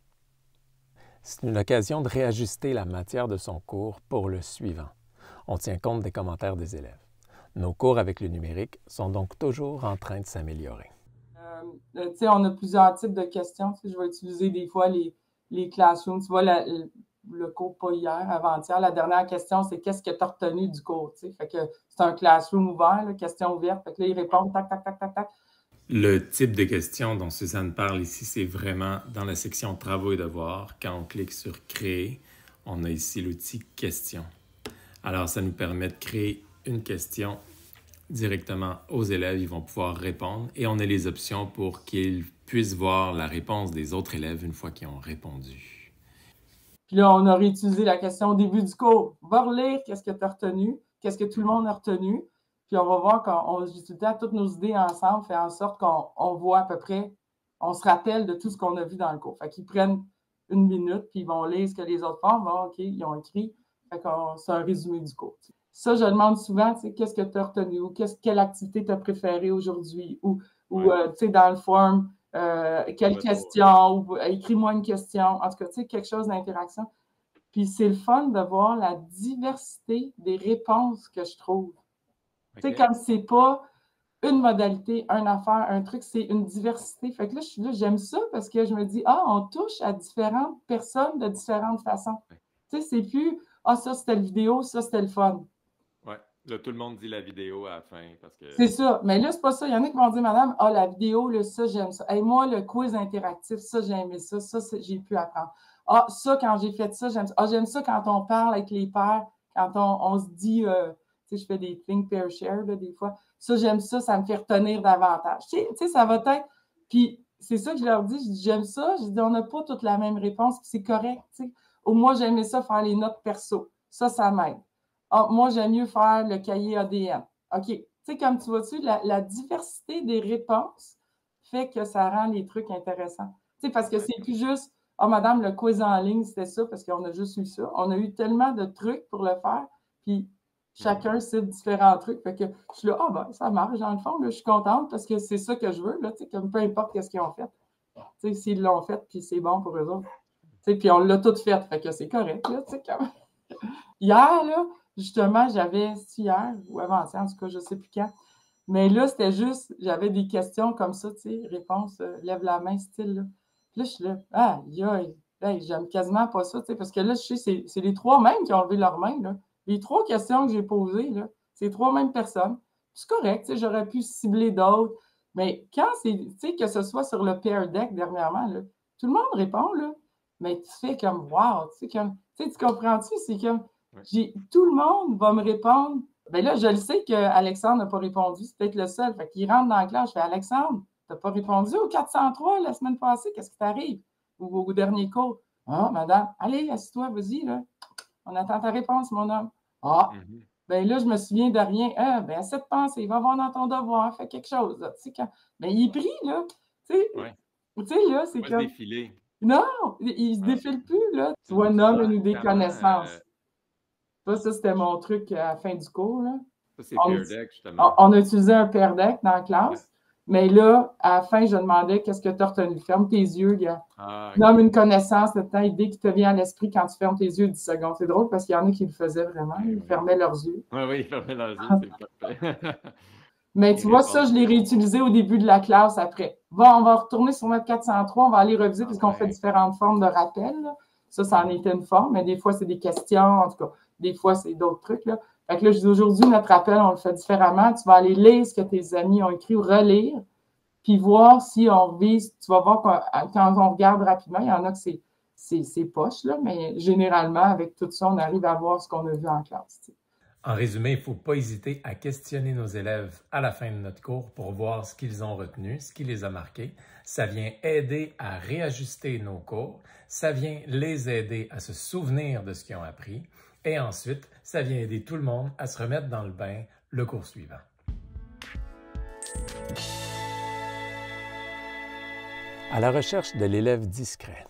S1: C'est une occasion de réajuster la matière de son cours pour le suivant. On tient compte des commentaires des élèves. Nos cours avec le numérique sont donc toujours en train de s'améliorer.
S3: Euh, tu sais, on a plusieurs types de questions. Tu sais, je vais utiliser des fois les, les classrooms. Tu vois, la, le, le cours pas hier, avant-hier. La dernière question, c'est qu'est-ce que tu as retenu du cours? Tu sais? Fait que c'est un classroom ouvert, là, question ouverte. Fait que là, ils répondent tac, tac, tac, tac, tac.
S1: Le type de question dont Suzanne parle ici, c'est vraiment dans la section Travaux et devoirs. Quand on clique sur Créer, on a ici l'outil Questions. Alors, ça nous permet de créer une question directement aux élèves. Ils vont pouvoir répondre et on a les options pour qu'ils puissent voir la réponse des autres élèves une fois qu'ils ont répondu.
S3: Puis là, on a réutilisé la question au début du cours. Va relire qu'est-ce que tu as retenu, qu'est-ce que tout le monde a retenu. Puis on va voir qu'on utilise toutes nos idées ensemble, fait en sorte qu'on on voit à peu près, on se rappelle de tout ce qu'on a vu dans le cours. Fait qu'ils prennent une minute, puis ils vont lire ce que les autres font. Bon, OK, ils ont écrit. Fait qu'on, c'est un résumé du cours. Ça, je demande souvent, tu sais, qu'est-ce que tu as retenu ou qu'est-ce, quelle activité tu as préférée aujourd'hui ou, ou
S2: Ouais.
S3: euh, tu sais, dans le form, euh, quelle question ou euh, écris-moi une question. En tout cas, tu sais, quelque chose d'interaction. Puis c'est le fun de voir la diversité des réponses que je trouve. Okay. Tu sais, comme c'est pas une modalité, une affaire, un truc, c'est une diversité. Fait que là, je, là, j'aime ça parce que je me dis, ah, on touche à différentes personnes de différentes façons. Ouais. Tu sais, c'est plus, ah, ça, c'était le vidéo, ça, c'était le fun.
S2: Ouais. Là, tout le monde dit la vidéo à la fin parce que...
S3: C'est ça. Mais là, c'est pas ça. Il y en a qui vont dire, madame, ah, la vidéo, là, ça, j'aime ça. Et hey, moi, le quiz interactif, ça, j'ai aimé ça. Ça, j'ai pu apprendre. Ah, ça, quand j'ai fait ça, j'aime ça. Ah, j'aime ça quand on parle avec les pairs, quand on, on se dit, euh, tu sais, je fais des think, pair, share, là, des fois. Ça, j'aime ça, ça me fait retenir davantage. Tu sais, ça va être Puis c'est ça que je leur dis, je dis, j'aime ça, je dis, on n'a pas toutes la même réponse, puis c'est correct, tu sais. Ou moi, j'aimais ça faire les notes perso. Ça, ça m'aide. Ah, moi, j'aime mieux faire le cahier A D N. OK. Tu sais, comme tu vois-tu, la, la diversité des réponses fait que ça rend les trucs intéressants. Tu sais, parce que c'est plus juste, ah, oh, madame, le quiz en ligne, c'était ça, parce qu'on a juste eu ça. On a eu tellement de trucs pour le faire, puis chacun cite différents trucs. Fait que je suis là, ah, ben, ça marche, dans le fond, là, je suis contente parce que c'est ça que je veux, là, tu sais, comme peu importe ce qu'ils ont fait. Tu sais, s'ils l'ont fait, puis c'est bon pour eux autres. Tu sais, puis on l'a tout fait, fait que c'est correct, là, tu sais, comme... Hier, là, justement, j'avais, hier ou avant-hier, en tout cas, je ne sais plus quand, mais là, c'était juste, j'avais des questions comme ça, tu sais, réponse, euh, lève la main, style, là. Puis là, je suis là, ah, aïe, aïe, j'aime quasiment pas ça, tu sais, parce que là, je sais, c'est, c'est les trois mêmes qui ont levé leurs mains, là. Les trois questions que j'ai posées, là, c'est les trois mêmes personnes. C'est correct, tu sais, j'aurais pu cibler d'autres, mais quand c'est, tu sais, que ce soit sur le Pear Deck dernièrement, là, tout le monde répond, là, mais tu fais comme, wow, tu sais, comme, tu sais, tu comprends-tu, c'est comme, j'ai, tout le monde va me répondre. Bien là, je le sais qu'Alexandre n'a pas répondu, c'est peut-être le seul. Fait qu'il rentre dans la classe, je fais Alexandre, tu n'as pas répondu au quatre cent trois la semaine passée, qu'est-ce qui t'arrive? Ou au dernier cours. Ah, madame, allez, assis-toi, vas-y, là. On attend ta réponse, mon homme. Ah, mm-hmm. Bien là, je me souviens de rien. Ah, bien, cette pensée, il va voir dans ton devoir, fais quelque chose. Tu sais, quand... Bien, il est pris, là. Tu sais, ouais. Tu sais là, c'est comme.
S2: Défiler.
S3: Non, il ne se ah. défile plus, là. Tu vois, nomme-nous des connaissances. Euh... Ça, ça c'était mon truc à la fin du cours. Là.
S2: Ça, c'est Pear Deck, justement.
S3: On, on a utilisé un Pear Deck dans la classe, ouais. Mais là, à la fin, je demandais qu'est-ce que tu as retenu. Ferme tes yeux, gars. Ah, okay. Nomme une connaissance, le temps, idée qui te vient à l'esprit quand tu fermes tes yeux dix secondes. C'est drôle parce qu'il y en a qui le faisaient vraiment. Ils oui. fermaient leurs yeux.
S2: Oui, oui, ils fermaient leurs yeux, c'est parfait.
S3: Mais tu vois, ça, je l'ai réutilisé au début de la classe après. Bon, on va retourner sur notre quatre cent trois, on va aller reviser parce qu'on ouais. fait différentes formes de rappel. Là. Ça, ça en était une forme, mais des fois, c'est des questions, en tout cas. Des fois, c'est d'autres trucs. Là. Fait que là, je dis aujourd'hui, notre rappel, on le fait différemment. Tu vas aller lire ce que tes amis ont écrit ou relire, puis voir si on vise. Tu vas voir quand, quand on regarde rapidement, il y en a que c'est, c'est, c'est poche, là, mais généralement, avec tout ça, on arrive à voir ce qu'on a vu en classe. T'sais.
S1: En résumé, il ne faut pas hésiter à questionner nos élèves à la fin de notre cours pour voir ce qu'ils ont retenu, ce qui les a marqués. Ça vient aider à réajuster nos cours. Ça vient les aider à se souvenir de ce qu'ils ont appris. Et ensuite, ça vient aider tout le monde à se remettre dans le bain le cours suivant. À la recherche de l'élève discret.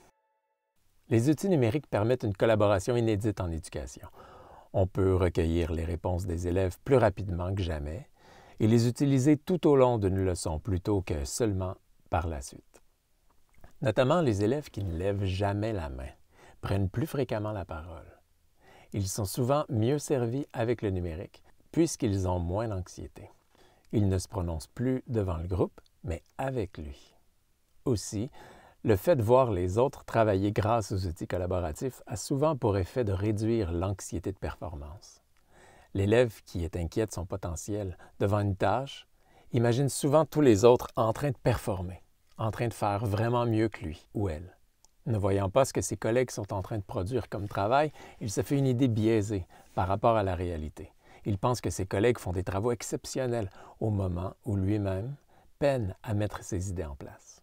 S1: Les outils numériques permettent une collaboration inédite en éducation. On peut recueillir les réponses des élèves plus rapidement que jamais et les utiliser tout au long d'une leçon plutôt que seulement par la suite. Notamment les élèves qui ne lèvent jamais la main prennent plus fréquemment la parole. Ils sont souvent mieux servis avec le numérique puisqu'ils ont moins d'anxiété. Ils ne se prononcent plus devant le groupe, mais avec lui. Aussi, le fait de voir les autres travailler grâce aux outils collaboratifs a souvent pour effet de réduire l'anxiété de performance. L'élève qui est inquiet de son potentiel devant une tâche imagine souvent tous les autres en train de performer, en train de faire vraiment mieux que lui ou elle. Ne voyant pas ce que ses collègues sont en train de produire comme travail, il se fait une idée biaisée par rapport à la réalité. Il pense que ses collègues font des travaux exceptionnels au moment où lui-même peine à mettre ses idées en place.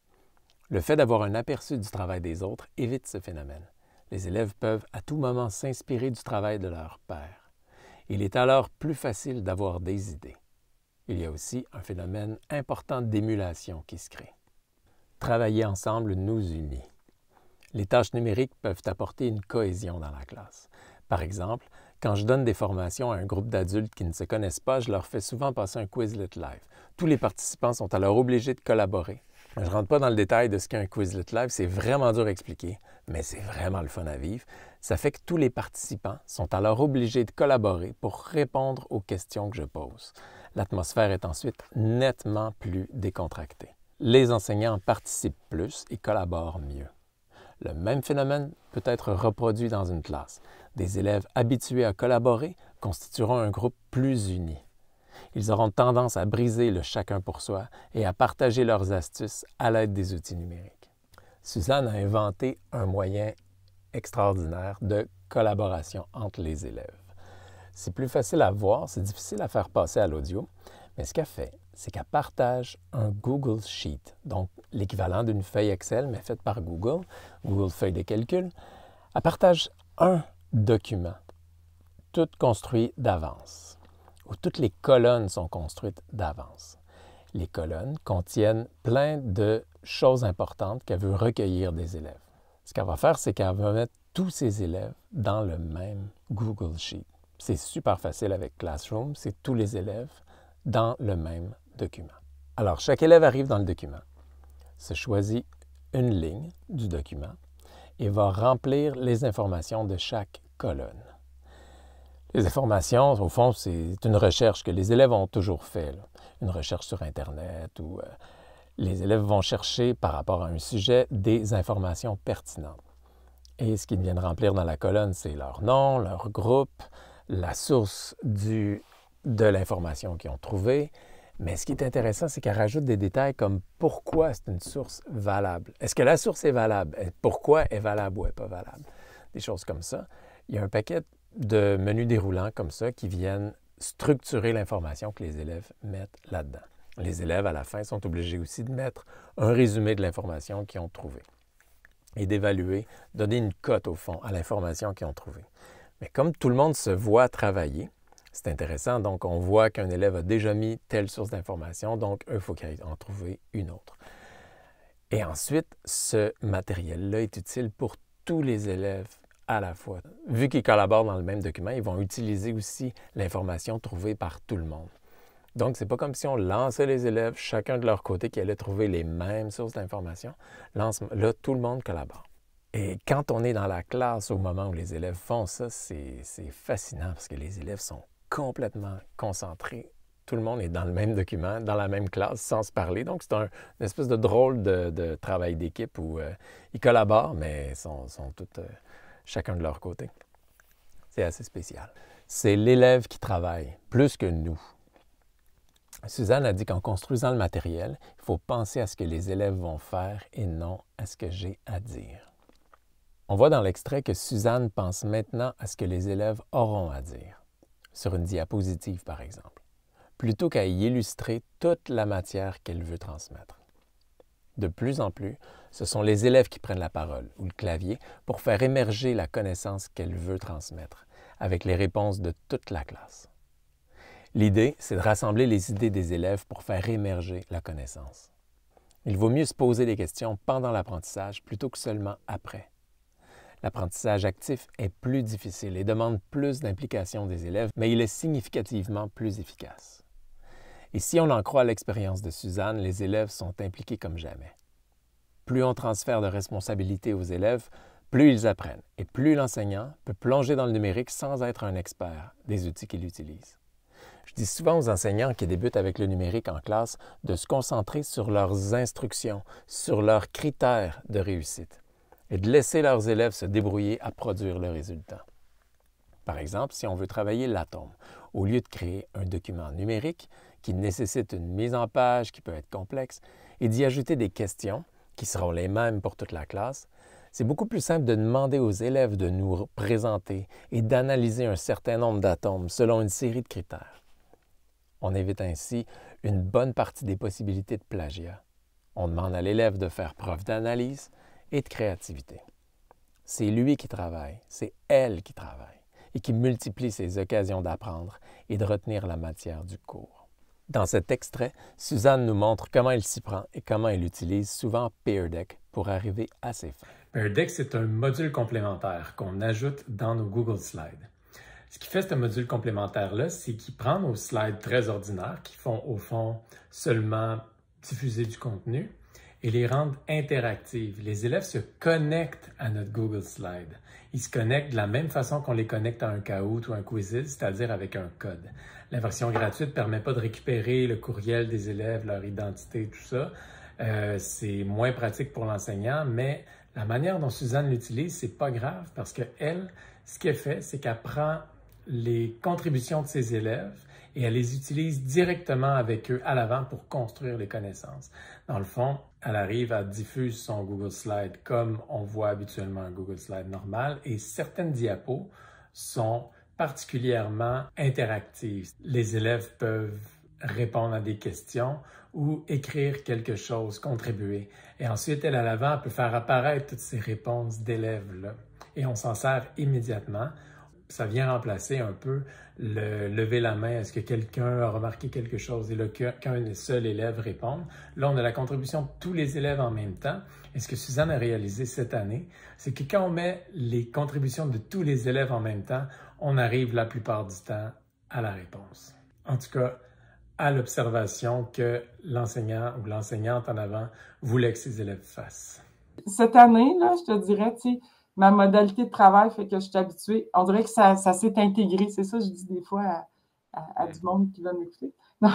S1: Le fait d'avoir un aperçu du travail des autres évite ce phénomène. Les élèves peuvent à tout moment s'inspirer du travail de leur père. Il est alors plus facile d'avoir des idées. Il y a aussi un phénomène important d'émulation qui se crée. Travailler ensemble nous unit. Les tâches numériques peuvent apporter une cohésion dans la classe. Par exemple, quand je donne des formations à un groupe d'adultes qui ne se connaissent pas, je leur fais souvent passer un Quizlet Live. Tous les participants sont alors obligés de collaborer. Je ne rentre pas dans le détail de ce qu'est un Quizlet Live, c'est vraiment dur à expliquer, mais c'est vraiment le fun à vivre. Ça fait que tous les participants sont alors obligés de collaborer pour répondre aux questions que je pose. L'atmosphère est ensuite nettement plus décontractée. Les enseignants participent plus et collaborent mieux. Le même phénomène peut être reproduit dans une classe. Des élèves habitués à collaborer constitueront un groupe plus uni. Ils auront tendance à briser le chacun pour soi et à partager leurs astuces à l'aide des outils numériques. Suzanne a inventé un moyen extraordinaire de collaboration entre les élèves. C'est plus facile à voir, c'est difficile à faire passer à l'audio, mais ce qu'elle fait, c'est qu'elle partage un Google Sheet, donc l'équivalent d'une feuille Excel, mais faite par Google, Google Feuille de calcul. Elle partage un document, tout construit d'avance, où toutes les colonnes sont construites d'avance. Les colonnes contiennent plein de choses importantes qu'elle veut recueillir des élèves. Ce qu'elle va faire, c'est qu'elle va mettre tous ses élèves dans le même Google Sheet. C'est super facile avec Classroom, c'est tous les élèves dans le même document. Alors, chaque élève arrive dans le document, se choisit une ligne du document et va remplir les informations de chaque colonne. Les informations, au fond, c'est une recherche que les élèves ont toujours fait, là. Une recherche sur Internet où euh, les élèves vont chercher par rapport à un sujet des informations pertinentes. Et ce qu'ils viennent remplir dans la colonne, c'est leur nom, leur groupe, la source du, de l'information qu'ils ont trouvée. Mais ce qui est intéressant, c'est qu'elle rajoute des détails comme pourquoi c'est une source valable. Est-ce que la source est valable? Pourquoi est valable ou n'est pas valable? Des choses comme ça. Il y a un paquet de menus déroulants comme ça qui viennent structurer l'information que les élèves mettent là-dedans. Les élèves, à la fin, sont obligés aussi de mettre un résumé de l'information qu'ils ont trouvée et d'évaluer, donner une cote, au fond, à l'information qu'ils ont trouvée. Mais comme tout le monde se voit travailler, c'est intéressant, donc on voit qu'un élève a déjà mis telle source d'information, donc il faut qu'il en trouve une autre. Et ensuite, ce matériel-là est utile pour tous les élèves à la fois. Vu qu'ils collaborent dans le même document, ils vont utiliser aussi l'information trouvée par tout le monde. Donc, ce n'est pas comme si on lançait les élèves, chacun de leur côté, qui allaient trouver les mêmes sources d'information. Là, tout le monde collabore. Et quand on est dans la classe au moment où les élèves font ça, c'est fascinant parce que les élèves sont complètement concentrés. Tout le monde est dans le même document, dans la même classe, sans se parler. Donc, c'est un, une espèce de drôle de, de travail d'équipe où euh, ils collaborent, mais ils sont, sont tous euh, chacun de leur côté. C'est assez spécial. C'est l'élève qui travaille, plus que nous. Suzanne a dit qu'en construisant le matériel, il faut penser à ce que les élèves vont faire et non à ce que j'ai à dire. On voit dans l'extrait que Suzanne pense maintenant à ce que les élèves auront à dire, sur une diapositive par exemple, plutôt qu'à y illustrer toute la matière qu'elle veut transmettre. De plus en plus, ce sont les élèves qui prennent la parole ou le clavier pour faire émerger la connaissance qu'elle veut transmettre, avec les réponses de toute la classe. L'idée, c'est de rassembler les idées des élèves pour faire émerger la connaissance. Il vaut mieux se poser des questions pendant l'apprentissage plutôt que seulement après. L'apprentissage actif est plus difficile et demande plus d'implication des élèves, mais il est significativement plus efficace. Et si on en croit l'expérience de Suzanne, les élèves sont impliqués comme jamais. Plus on transfère de responsabilités aux élèves, plus ils apprennent et plus l'enseignant peut plonger dans le numérique sans être un expert des outils qu'il utilise. Je dis souvent aux enseignants qui débutent avec le numérique en classe de se concentrer sur leurs instructions, sur leurs critères de réussite et de laisser leurs élèves se débrouiller à produire le résultat. Par exemple, si on veut travailler l'atome, au lieu de créer un document numérique qui nécessite une mise en page qui peut être complexe et d'y ajouter des questions qui seront les mêmes pour toute la classe, c'est beaucoup plus simple de demander aux élèves de nous présenter et d'analyser un certain nombre d'atomes selon une série de critères. On évite ainsi une bonne partie des possibilités de plagiat. On demande à l'élève de faire preuve d'analyse et de créativité. C'est lui qui travaille, c'est elle qui travaille et qui multiplie ses occasions d'apprendre et de retenir la matière du cours. Dans cet extrait, Suzanne nous montre comment elle s'y prend et comment elle utilise souvent Pear Deck pour arriver à ses fins.
S4: Pear Deck, c'est un module complémentaire qu'on ajoute dans nos Google Slides. Ce qui fait ce module complémentaire-là, c'est qu'il prend nos slides très ordinaires, qui font au fond seulement diffuser du contenu, et les rendre interactives. Les élèves se connectent à notre Google Slide. Ils se connectent de la même façon qu'on les connecte à un Kahoot ou un Quizizz, c'est-à-dire avec un code. La version gratuite ne permet pas de récupérer le courriel des élèves, leur identité, tout ça. Euh, c'est moins pratique pour l'enseignant, mais la manière dont Suzanne l'utilise, c'est pas grave parce qu'elle, ce qu'elle fait, c'est qu'elle prend les contributions de ses élèves et elle les utilise directement avec eux à l'avant pour construire les connaissances. Dans le fond, elle arrive à diffuser son Google Slide comme on voit habituellement un Google Slide normal et certaines diapos sont particulièrement interactives. Les élèves peuvent répondre à des questions ou écrire quelque chose, contribuer. Et ensuite, elle, à l'avant, peut faire apparaître toutes ces réponses d'élèves-là. Et on s'en sert immédiatement. Ça vient remplacer un peu le lever la main. Est-ce que quelqu'un a remarqué quelque chose? Et là, qu'un seul élève réponde. Là, on a la contribution de tous les élèves en même temps. Et ce que Suzanne a réalisé cette année, c'est que quand on met les contributions de tous les élèves en même temps, on arrive la plupart du temps à la réponse. En tout cas, à l'observation que l'enseignant ou l'enseignante en avant voulait que ses élèves fassent.
S3: Cette année, là, je te dirais, tu sais, ma modalité de travail fait que je suis habituée. On dirait que ça, ça s'est intégré. C'est ça que je dis des fois à, à, à du monde qui va m'écouter. Non.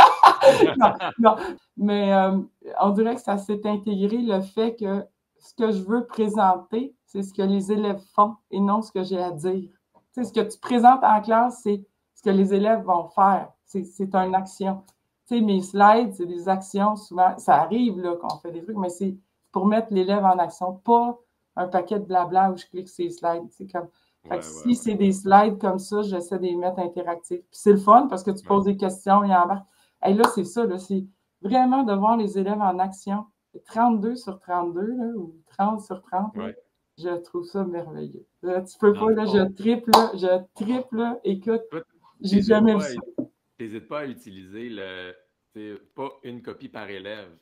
S3: non, non. Mais euh, on dirait que ça s'est intégré, le fait que ce que je veux présenter, c'est ce que les élèves font et non ce que j'ai à dire. Tu sais, ce que tu présentes en classe, c'est ce que les élèves vont faire. C'est une action. Tu sais, mes slides, c'est des actions. Souvent, ça arrive là qu'on fait des trucs, mais c'est pour mettre l'élève en action, pas un paquet de blabla où je clique ces slides. Comme... Fait que ouais, si ouais, c'est ouais. des slides comme ça, j'essaie de les mettre interactifs. Puis c'est le fun parce que tu poses ouais. des questions et embarques. Et là, c'est ça, c'est vraiment de voir les élèves en action. trente-deux sur trente-deux là, ou trente sur trente, ouais. là, je trouve ça merveilleux. Là, tu peux non, pas, là, bon. je triple, là, je triple, là, écoute, j'ai jamais vu ça.
S2: N'hésite pas à utiliser le, pas une copie par élève.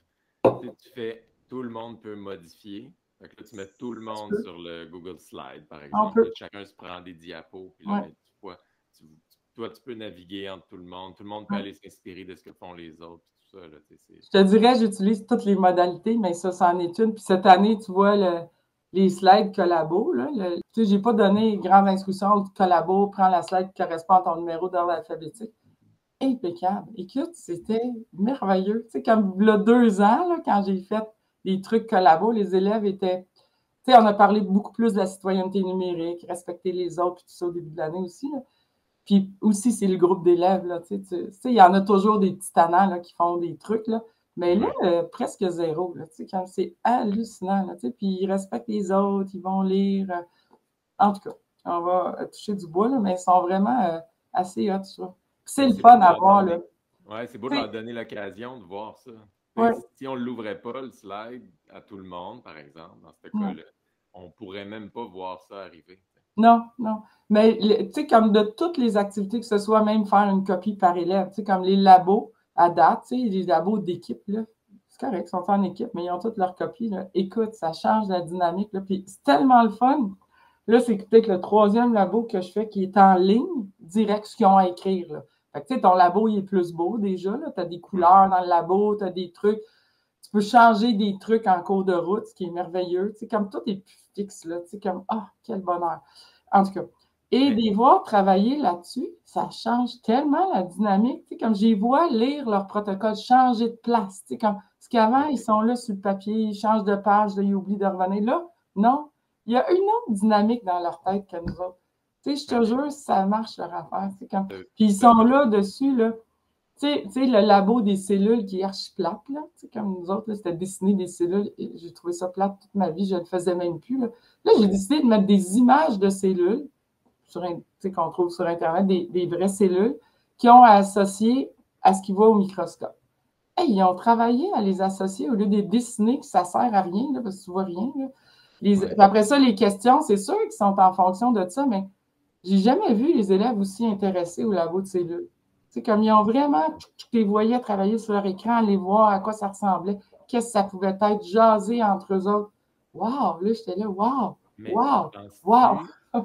S2: Tu fais, tout le monde peut modifier. Fait que là, tu mets tout le monde sur le Google Slide, par exemple. Là, chacun se prend des diapos. Puis là, ouais. ben, tu vois, tu, toi, tu peux naviguer entre tout le monde. Tout le monde peut ouais. aller s'inspirer de ce que font les autres. Tout ça, là,
S3: je te dirais, j'utilise toutes les modalités, mais ça, c'en est une. Puis cette année, tu vois, le, les slides collabo. Là, le, tu sais, j'ai pas donné grande instruction collabo, prends la slide qui correspond à ton numéro d'ordre alphabétique. Impeccable. Écoute, c'était merveilleux. Tu sais, comme il y a deux ans, là, quand j'ai fait des trucs collabo, les élèves étaient... Tu sais, on a parlé beaucoup plus de la citoyenneté numérique, respecter les autres, puis tout ça au début de l'année aussi. Là. Puis aussi, c'est le groupe d'élèves. Là, tu sais, il y en a toujours des petits tannants là, qui font des trucs, là. Mais là, euh, presque zéro. Là, tu sais, c'est hallucinant. Là, tu sais, puis ils respectent les autres, ils vont lire. Euh... En tout cas, on va toucher du bois, là, mais ils sont vraiment euh, assez hot, ça. C'est le fun à voir.
S2: Oui, c'est beau de leur donner l'occasion de voir ça. Ouais. Si on ne l'ouvrait pas, le slide, à tout le monde, par exemple, dans ce cas-là, on ne pourrait même pas voir ça arriver.
S3: Non, non. Mais, tu sais, comme de toutes les activités, que ce soit même faire une copie par élève, tu sais, comme les labos à date, tu sais, les labos d'équipe, là, c'est correct, ils sont en équipe, mais ils ont toutes leurs copies, là. Écoute, ça change la dynamique, là, puis c'est tellement le fun. Là, c'est peut-être le troisième labo que je fais qui est en ligne, direct ce qu'ils ont à écrire, là. Fait que, tu sais, ton labo, il est plus beau déjà, là. Tu as des couleurs dans le labo, tu as des trucs. Tu peux changer des trucs en cours de route, ce qui est merveilleux. Tu sais, comme tout est plus fixe, là. Tu sais, comme, ah, oh, quel bonheur. En tout cas. Et de les voir travailler là-dessus, ça change tellement la dynamique. Tu sais, comme je les vois lire leur protocole, changer de place. Tu sais, comme, parce qu'avant, ils sont là sur le papier, ils changent de page, là, ils oublient de revenir. Là, non. Il y a une autre dynamique dans leur tête que nous autres. Tu sais, je te jure, ça marche leur affaire. Quand... Puis ils sont là dessus, là. Tu sais, tu sais, le labo des cellules qui est archi plate, là. Tu sais, comme nous autres, c'était dessiner des cellules. J'ai trouvé ça plate toute ma vie, je ne le faisais même plus. Là, là j'ai décidé de mettre des images de cellules, sur un, tu sais, qu'on trouve sur Internet, des, des vraies cellules, qui ont à associer à ce qui va au microscope. Hey, ils ont travaillé à les associer au lieu de les dessiner, que ça ne sert à rien, là, parce que tu ne vois rien. Là. Les... Après ça, les questions, c'est sûr qu'ils sont en fonction de ça, mais j'ai jamais vu les élèves aussi intéressés au labo de cellules. C'est comme ils ont vraiment, tu les voyais travailler sur leur écran, aller voir à quoi ça ressemblait, qu'est-ce que ça pouvait être, jaser entre eux autres. Wow! Là, j'étais là, wow! Wow! Wow!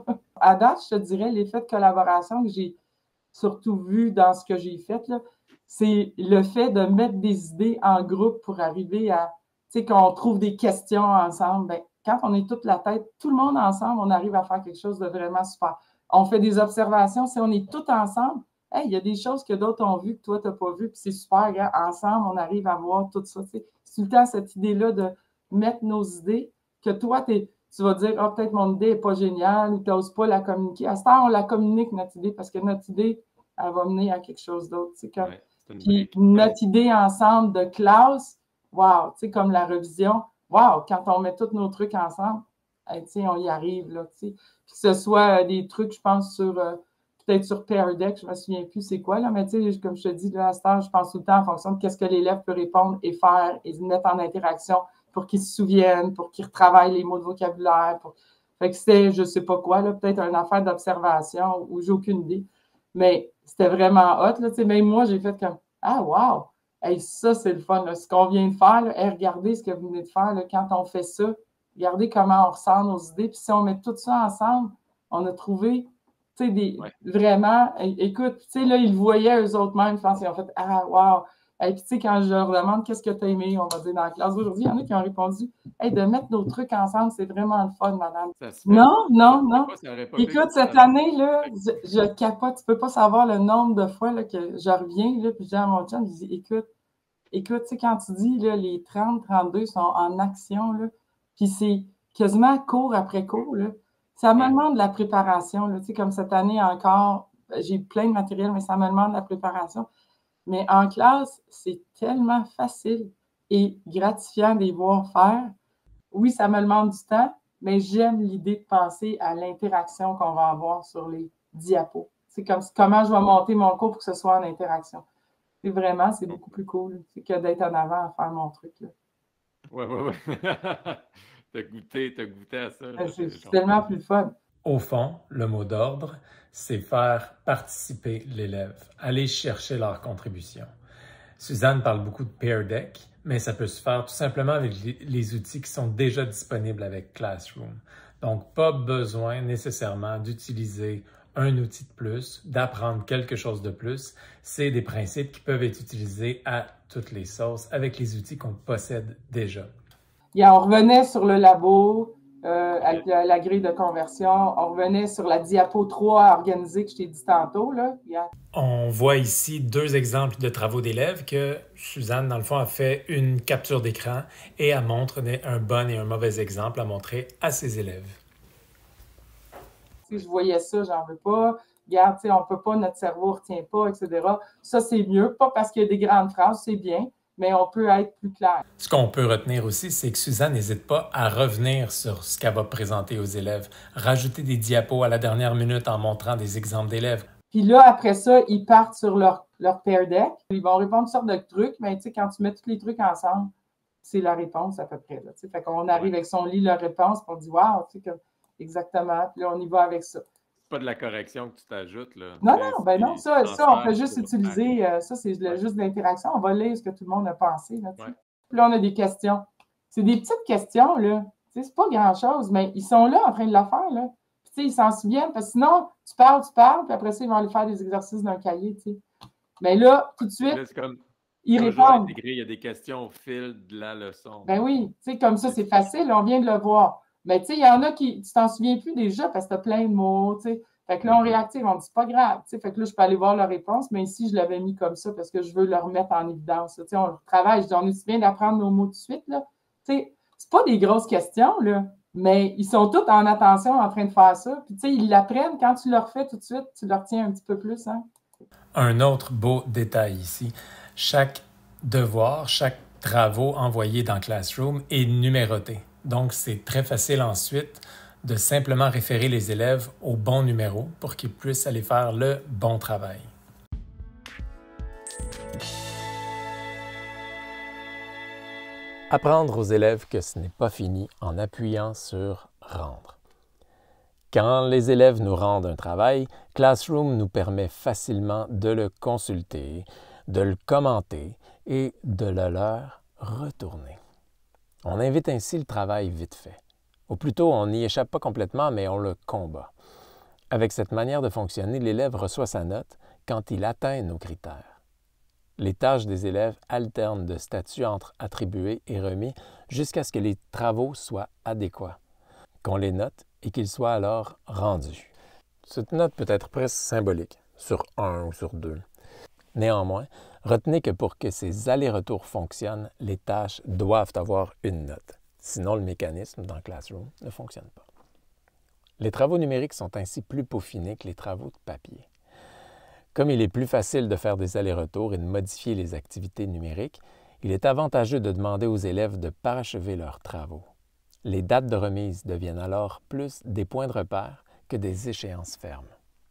S3: À date, je te dirais, l'effet de collaboration que j'ai surtout vu dans ce que j'ai fait, c'est le fait de mettre des idées en groupe pour arriver à, tu sais, qu'on trouve des questions ensemble. Bien, quand on est toute la tête, tout le monde ensemble, on arrive à faire quelque chose de vraiment super. On fait des observations, si on est tous ensemble, hey, il y a des choses que d'autres ont vues que toi, tu n'as pas vues, puis c'est super, gars. Ensemble, on arrive à voir tout ça. C'est tout le temps cette idée-là de mettre nos idées, que toi, tu vas dire, ah, oh, peut-être mon idée n'est pas géniale, ou tu n'oses pas la communiquer. À ce temps, on la communique, notre idée, parce que notre idée, elle va mener à quelque chose d'autre. Comme... Ouais, puis notre idée ensemble de classe, wow, tu sais, comme la révision, wow, quand on met tous nos trucs ensemble, hey, on y arrive, là, tu sais. Que ce soit des trucs, je pense, sur euh, peut-être sur Pear Deck, je ne me souviens plus c'est quoi, là, mais tu sais, comme je te dis, là, à ce temps, je pense tout le temps en fonction de qu'est-ce que l'élève peut répondre et faire et se mettre en interaction pour qu'il se souvienne, pour qu'il retravaille les mots de vocabulaire. Pour... Fait que c'était, je ne sais pas quoi, là, peut-être une affaire d'observation ou j'ai aucune idée. Mais c'était vraiment hot, là, tu sais, même moi, j'ai fait comme, ah, wow! Hey, ça, c'est le fun, là. Ce qu'on vient de faire, là, hey, regardez ce que vous venez de faire, là, quand on fait ça, regardez comment on ressent nos idées, puis si on met tout ça ensemble, on a trouvé, tu sais, des,
S2: Ouais.
S3: vraiment, écoute, tu sais, là, ils voyaient eux autres mêmes, je pense, ils ont fait, ah, wow! Et puis, tu sais, quand je leur demande qu'est-ce que tu as aimé, on va dire dans la classe aujourd'hui, il y en a qui ont répondu, hey, de mettre nos trucs ensemble, c'est vraiment le fun, madame.
S2: Ça se fait.
S3: Non, non,
S2: Ça
S3: non.
S2: pas, ça aurait pas pu
S3: Écoute,
S2: être
S3: cette
S2: ça.
S3: année, là, je, je capote, tu peux pas savoir le nombre de fois là, que je reviens, là, puis je dis à mon chum, je dis, écoute, écoute, tu sais, quand tu dis, là, les trente, trente-deux sont en action, là, puis c'est quasiment cours après cours, là, ça me
S2: Ouais.
S3: demande de la préparation, là, tu sais, comme cette année encore, j'ai plein de matériel, mais ça me demande de la préparation. Mais en classe, c'est tellement facile et gratifiant de les voir faire. Oui, ça me demande du temps, mais j'aime l'idée de penser à l'interaction qu'on va avoir sur les diapos. C'est comme comment je vais monter mon cours pour que ce soit en interaction. Et vraiment, c'est beaucoup plus cool que d'être en avant à faire mon truc.
S2: Oui, oui, oui. T'as goûté, t'as goûté à ça. Là,
S3: c'est c'est tellement plus le fun.
S4: Au fond, le mot d'ordre, c'est faire participer l'élève, aller chercher leur contribution. Suzanne parle beaucoup de Pear Deck, mais ça peut se faire tout simplement avec les, les outils qui sont déjà disponibles avec Classroom. Donc, pas besoin nécessairement d'utiliser un outil de plus, d'apprendre quelque chose de plus. C'est des principes qui peuvent être utilisés à toutes les sauces avec les outils qu'on possède déjà.
S3: Yeah, on revenait sur le labo, euh, avec la, la grille de conversion. On revenait sur la diapo trois organisée que je t'ai dit tantôt. Là. Yeah.
S4: On voit ici deux exemples de travaux d'élèves que Suzanne, dans le fond, a fait une capture d'écran et elle montre un bon et un mauvais exemple à montrer à ses élèves.
S3: Si je voyais ça, j'en veux pas. Regarde, on ne peut pas, notre cerveau ne retient pas, et cetera. Ça, c'est mieux. Pas parce qu'il y a des grandes phrases, c'est bien, mais on peut être plus clair.
S4: Ce qu'on peut retenir aussi, c'est que Suzanne n'hésite pas à revenir sur ce qu'elle va présenter aux élèves, rajouter des diapos à la dernière minute en montrant des exemples d'élèves.
S3: Puis là, après ça, ils partent sur leur, leur Pear Deck. Ils vont répondre toutes sortes de trucs, mais tu sais, quand tu mets tous les trucs ensemble, c'est la réponse à peu près. Là, fait qu'on arrive avec son lit, leur réponse, puis on dit « Wow! » exactement. Puis là, on y va avec ça.
S2: C'est pas de la correction que tu t'ajoutes, là.
S3: Non, non, ben non, ça, ça on peut juste utiliser, euh, ça, c'est
S2: ouais.
S3: juste de l'interaction. On va lire ce que tout le monde a pensé. Là,
S2: ouais.
S3: Puis là, on a des questions. C'est des petites questions, là. C'est pas grand-chose, mais ils sont là en train de la faire, là. Puis, ils s'en souviennent, parce que sinon, tu parles, tu parles, puis après ça, ils vont aller faire des exercices d'un cahier, tu sais. Mais là, tout de suite,
S2: là, comme,
S3: ils répondent.
S2: Intégré, il y a des questions au fil de la leçon.
S3: Ben oui, tu sais, comme ça, c'est facile, on vient de le voir. Mais tu sais, il y en a qui, tu t'en souviens plus déjà parce que tu as plein de mots, tu sais. Fait que là, on réactive, on dit, c'est pas grave, tu sais. Fait que là, je peux aller voir leur réponse, mais ici, je l'avais mis comme ça parce que je veux leur mettre en évidence. Tu sais, on travaille, je dis, on est bien d'apprendre nos mots tout de suite, là. Tu sais, c'est pas des grosses questions, là, mais ils sont tous en attention en train de faire ça. Puis, tu sais, ils l'apprennent quand tu leur fais tout de suite, tu leur tiens un petit peu plus, hein.
S4: Un autre beau détail ici, chaque devoir, chaque travaux envoyés dans Classroom est numéroté. Donc, c'est très facile ensuite de simplement référer les élèves au bon numéro pour qu'ils puissent aller faire le bon travail.
S1: Apprendre aux élèves que ce n'est pas fini en appuyant sur « Rendre ». Quand les élèves nous rendent un travail, Classroom nous permet facilement de le consulter, de le commenter et de le leur retourner. On invite ainsi le travail vite fait. Ou plutôt, on n'y échappe pas complètement, mais on le combat. Avec cette manière de fonctionner, l'élève reçoit sa note quand il atteint nos critères. Les tâches des élèves alternent de statut entre attribués et remis jusqu'à ce que les travaux soient adéquats, qu'on les note et qu'ils soient alors rendus. Cette note peut être presque symbolique, sur un ou sur deux. Néanmoins, retenez que pour que ces allers-retours fonctionnent, les tâches doivent avoir une note. Sinon, le mécanisme dans Classroom ne fonctionne pas. Les travaux numériques sont ainsi plus peaufinés que les travaux de papier. Comme il est plus facile de faire des allers-retours et de modifier les activités numériques, il est avantageux de demander aux élèves de parachever leurs travaux. Les dates de remise deviennent alors plus des points de repère que des échéances fermes.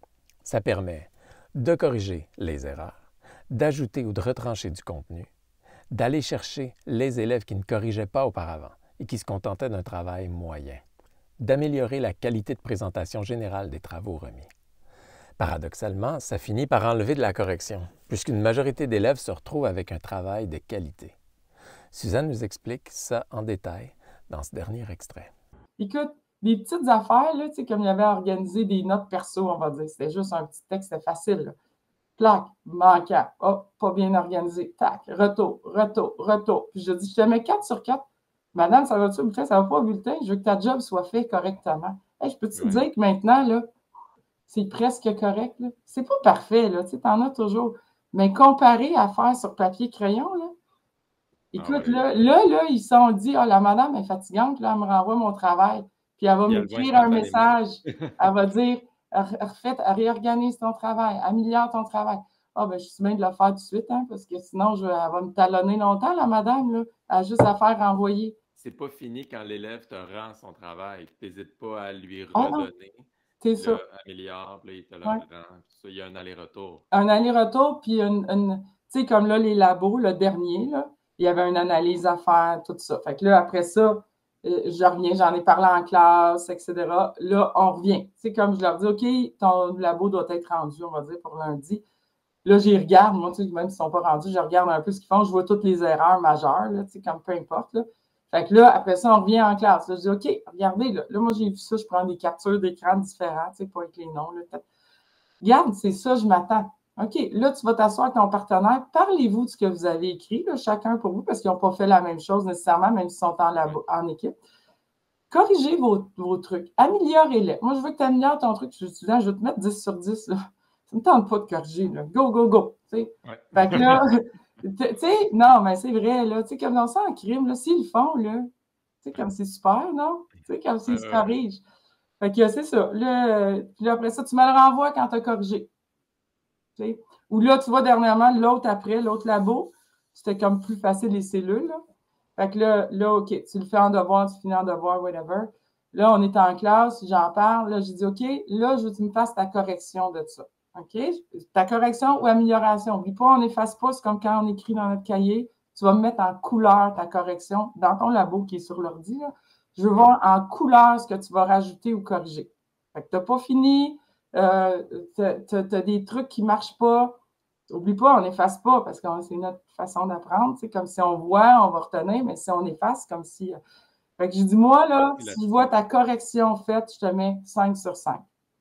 S1: Ça permet de corriger les erreurs, d'ajouter ou de retrancher du contenu, d'aller chercher les élèves qui ne corrigeaient pas auparavant et qui se contentaient d'un travail moyen, d'améliorer la qualité de présentation générale des travaux remis. Paradoxalement, ça finit par enlever de la correction, puisqu'une majorité d'élèves se retrouvent avec un travail de qualité. Suzanne nous explique ça en détail dans ce dernier extrait.
S3: Écoute, des petites affaires, là, tu sais, comme il y avait organisé des notes perso, on va dire, c'était juste un petit texte, c'était facile, là. Plaque, manquant, oh, pas bien organisé, tac, retour, retour, retour. Puis je dis, je te mets quatre sur quatre. Madame, ça va-tu au bulletin? Ça va pas au bulletin? Je veux que ta job soit fait correctement. Hey, je peux-tu te
S2: Ouais.
S3: dire que maintenant, là, c'est presque correct, là? C'est pas parfait, là, tu sais, t'en as toujours. Mais comparé à faire sur papier-crayon, là, écoute,
S2: Ah ouais.
S3: là, là, là, ils se sont dit, ah, la madame est fatigante, là, elle me renvoie mon travail. Puis elle va
S2: Puis elle le voit
S3: m'écrire un
S2: instantanément.
S3: message. Elle va dire, refais, réorganise ton travail, améliore ton travail. Ah, ben, je suis bien de le faire tout de suite, hein, parce que sinon, je, elle va me talonner longtemps, la madame, là. Elle a juste à faire renvoyer.
S2: C'est pas fini quand l'élève te rend son travail. Tu n'hésites pas à lui
S3: Ah non,
S2: redonner.
S3: c'est
S2: Puis
S3: ça.
S2: là, améliore, puis là, il te le
S3: Ouais.
S2: rend. Puis ça, il y a un aller-retour.
S3: Un aller-retour, puis une, une tu sais, comme là, les labos, le dernier, là, il y avait une analyse à faire, tout ça. Fait que là, après ça, euh, je reviens, j'en ai parlé en classe, et cetera. Là, on revient. Tu sais, comme je leur dis, OK, ton labo doit être rendu, on va dire, pour lundi. Là, j'y regarde, moi, tu sais, même s'ils ne sont pas rendus, je regarde un peu ce qu'ils font, je vois toutes les erreurs majeures, là, tu sais, comme peu importe, là. Fait que là, après ça, on revient en classe. Là, je dis, OK, regardez, là, là moi, j'ai vu ça, je prends des captures d'écran différents, tu sais, pas avec les noms, là. Regarde, c'est ça, je m'attends. OK, là, tu vas t'asseoir avec ton partenaire. Parlez-vous de ce que vous avez écrit, là, chacun pour vous, parce qu'ils n'ont pas fait la même chose nécessairement, même s'ils sont en, labo, en équipe. Corrigez vos, vos trucs. Améliorez-les. Moi, je veux que tu améliores ton truc. Je, je vais te mettre dix sur dix. Là. Ça ne me tente pas de corriger. Là. Go, go, go. T'sais.
S2: Ouais.
S3: Fait que là, tu sais, non, mais c'est vrai, là. Tu sais, comme dans ça en crime, là, s'ils le font, là, tu sais, comme c'est super, non? Tu sais, comme s'ils se corrigent. Fait que c'est ça. Là, puis là, après ça, tu me le renvoies quand tu as corrigé. T'sais. Ou là, tu vois, dernièrement, l'autre après, l'autre labo, c'était comme plus facile les cellules. Là. Fait que là, là, OK, tu le fais en devoir, tu finis en devoir, whatever. Là, on est en classe, j'en parle. Là, j'ai dit, OK, là, je veux que tu me fasses ta correction de ça. OK? Ta correction ou amélioration. N'oublie pas, on n'efface pas, c'est comme quand on écrit dans notre cahier. Tu vas me mettre en couleur ta correction dans ton labo qui est sur l'ordi. Là. Je veux voir en couleur ce que tu vas rajouter ou corriger. Fait que tu n'as pas fini, euh, tu as des trucs qui ne marchent pas. N'oublie pas, on n'efface pas parce que c'est notre façon d'apprendre. C'est comme si on voit, on va retenir, mais si on efface, comme si. Fait que je dis, moi, là, si je vois ta correction faite, je te mets cinq sur cinq.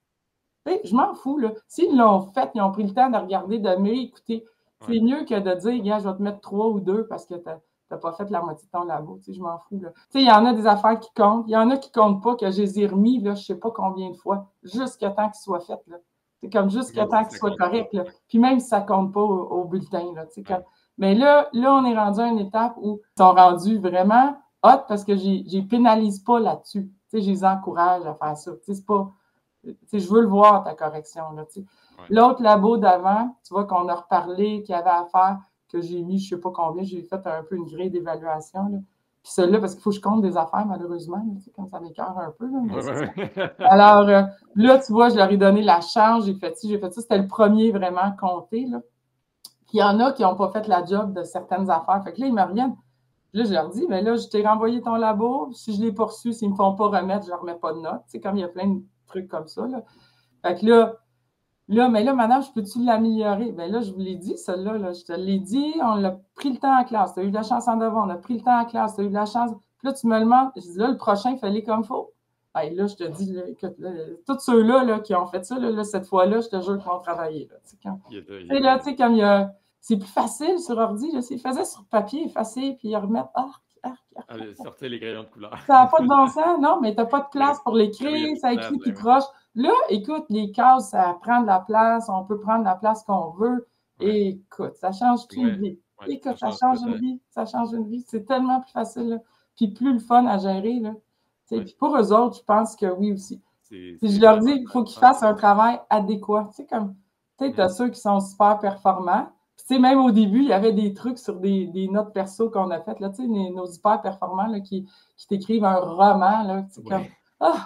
S3: Tu sais, je m'en fous, là. S'ils l'ont fait, ils ont pris le temps de regarder, de m'écouter. C'est ouais. mieux que de dire, gars, je vais te mettre trois ou deux parce que tu n'as pas fait la moitié de ton labo. Tu sais, je m'en fous, là. Tu sais, il y en a des affaires qui comptent. Il y en a qui ne comptent pas, que je les ai remis, là, je ne sais pas combien de fois, jusqu'à temps qu'ils soient faits, là. C'est comme jusqu'à temps qu'ils soient corrects, là. Puis même si ça ne compte pas au, au bulletin, là. Tu sais, comme... Mais là, là, on est rendu à une étape où ils sont rendus vraiment hot parce que je ne pénalise pas là-dessus. Tu sais, je les encourage à faire ça. Tu sais, c'est pas... Tu sais, je veux le voir, ta correction, là, tu sais. Ouais. L'autre labo d'avant, tu vois qu'on a reparlé, qu'il y avait à faire, que j'ai mis, je ne sais pas combien, j'ai fait un peu une grille d'évaluation, là. Puis celle-là, parce qu'il faut que je compte des affaires, malheureusement, là, tu sais, comme ça m'écoeure un peu, là, mais ouais. Alors, euh, là, tu vois, je leur ai donné la chance, j'ai fait ci, j'ai fait ça. C'était le premier vraiment compté, là. Puis il y en a qui n'ont pas fait la job de certaines affaires. Fait que là, ils me reviennent. Là, je leur dis, mais là, je t'ai renvoyé ton labo. Si je l'ai poursu, s'ils ne me font pas remettre, je ne leur remets pas de notes. Tu sais, comme il y a plein de trucs comme ça, là. Fait que là, là, mais là, madame, je peux-tu l'améliorer? Bien là, je vous l'ai dit, celle-là, là, je te l'ai dit, on l'a pris le temps en classe. Tu as eu de la chance en devoir, on a pris le temps en classe, tu as eu de la chance. Puis là, tu me le demandes, je dis, là, le prochain, il fallait comme il faut. Bien, là, je te dis, là, écoute, là, tous ceux-là là, qui ont fait ça, là, là, cette fois-là, je te jure qu'ils vont travailler. Là, tu sais, quand... là, tu sais, comme il y a... C'est plus facile sur ordi, là, s'ils faisaient sur papier, effacer, puis ils remettent, ah, ah, ah.
S2: Allez, sortez les crayons de couleur.
S3: Ça n'a pas de bon sens, non, mais tu n'as pas de place pour l'écrire, ça écrit tout croche. Là, écoute, les cases, ça prend de la place, on peut prendre la place qu'on veut. Ouais. Et écoute, ça change toute ouais. une vie. Ouais, écoute, ça, ça change une vie, ça change une vie. C'est tellement plus facile, là. Puis plus le fun à gérer, là. Ouais. Puis pour eux autres, je pense que oui aussi. Puis je leur dis, il faut qu'ils fassent un travail adéquat. Tu sais, comme, tu sais, tu as ceux qui sont super performants. Puis, tu sais, même au début, il y avait des trucs sur des, des notes perso qu'on a faites, là, tu sais, nos hyper performants, là, qui, qui t'écrivent un roman, là, tu sais, comme, ah!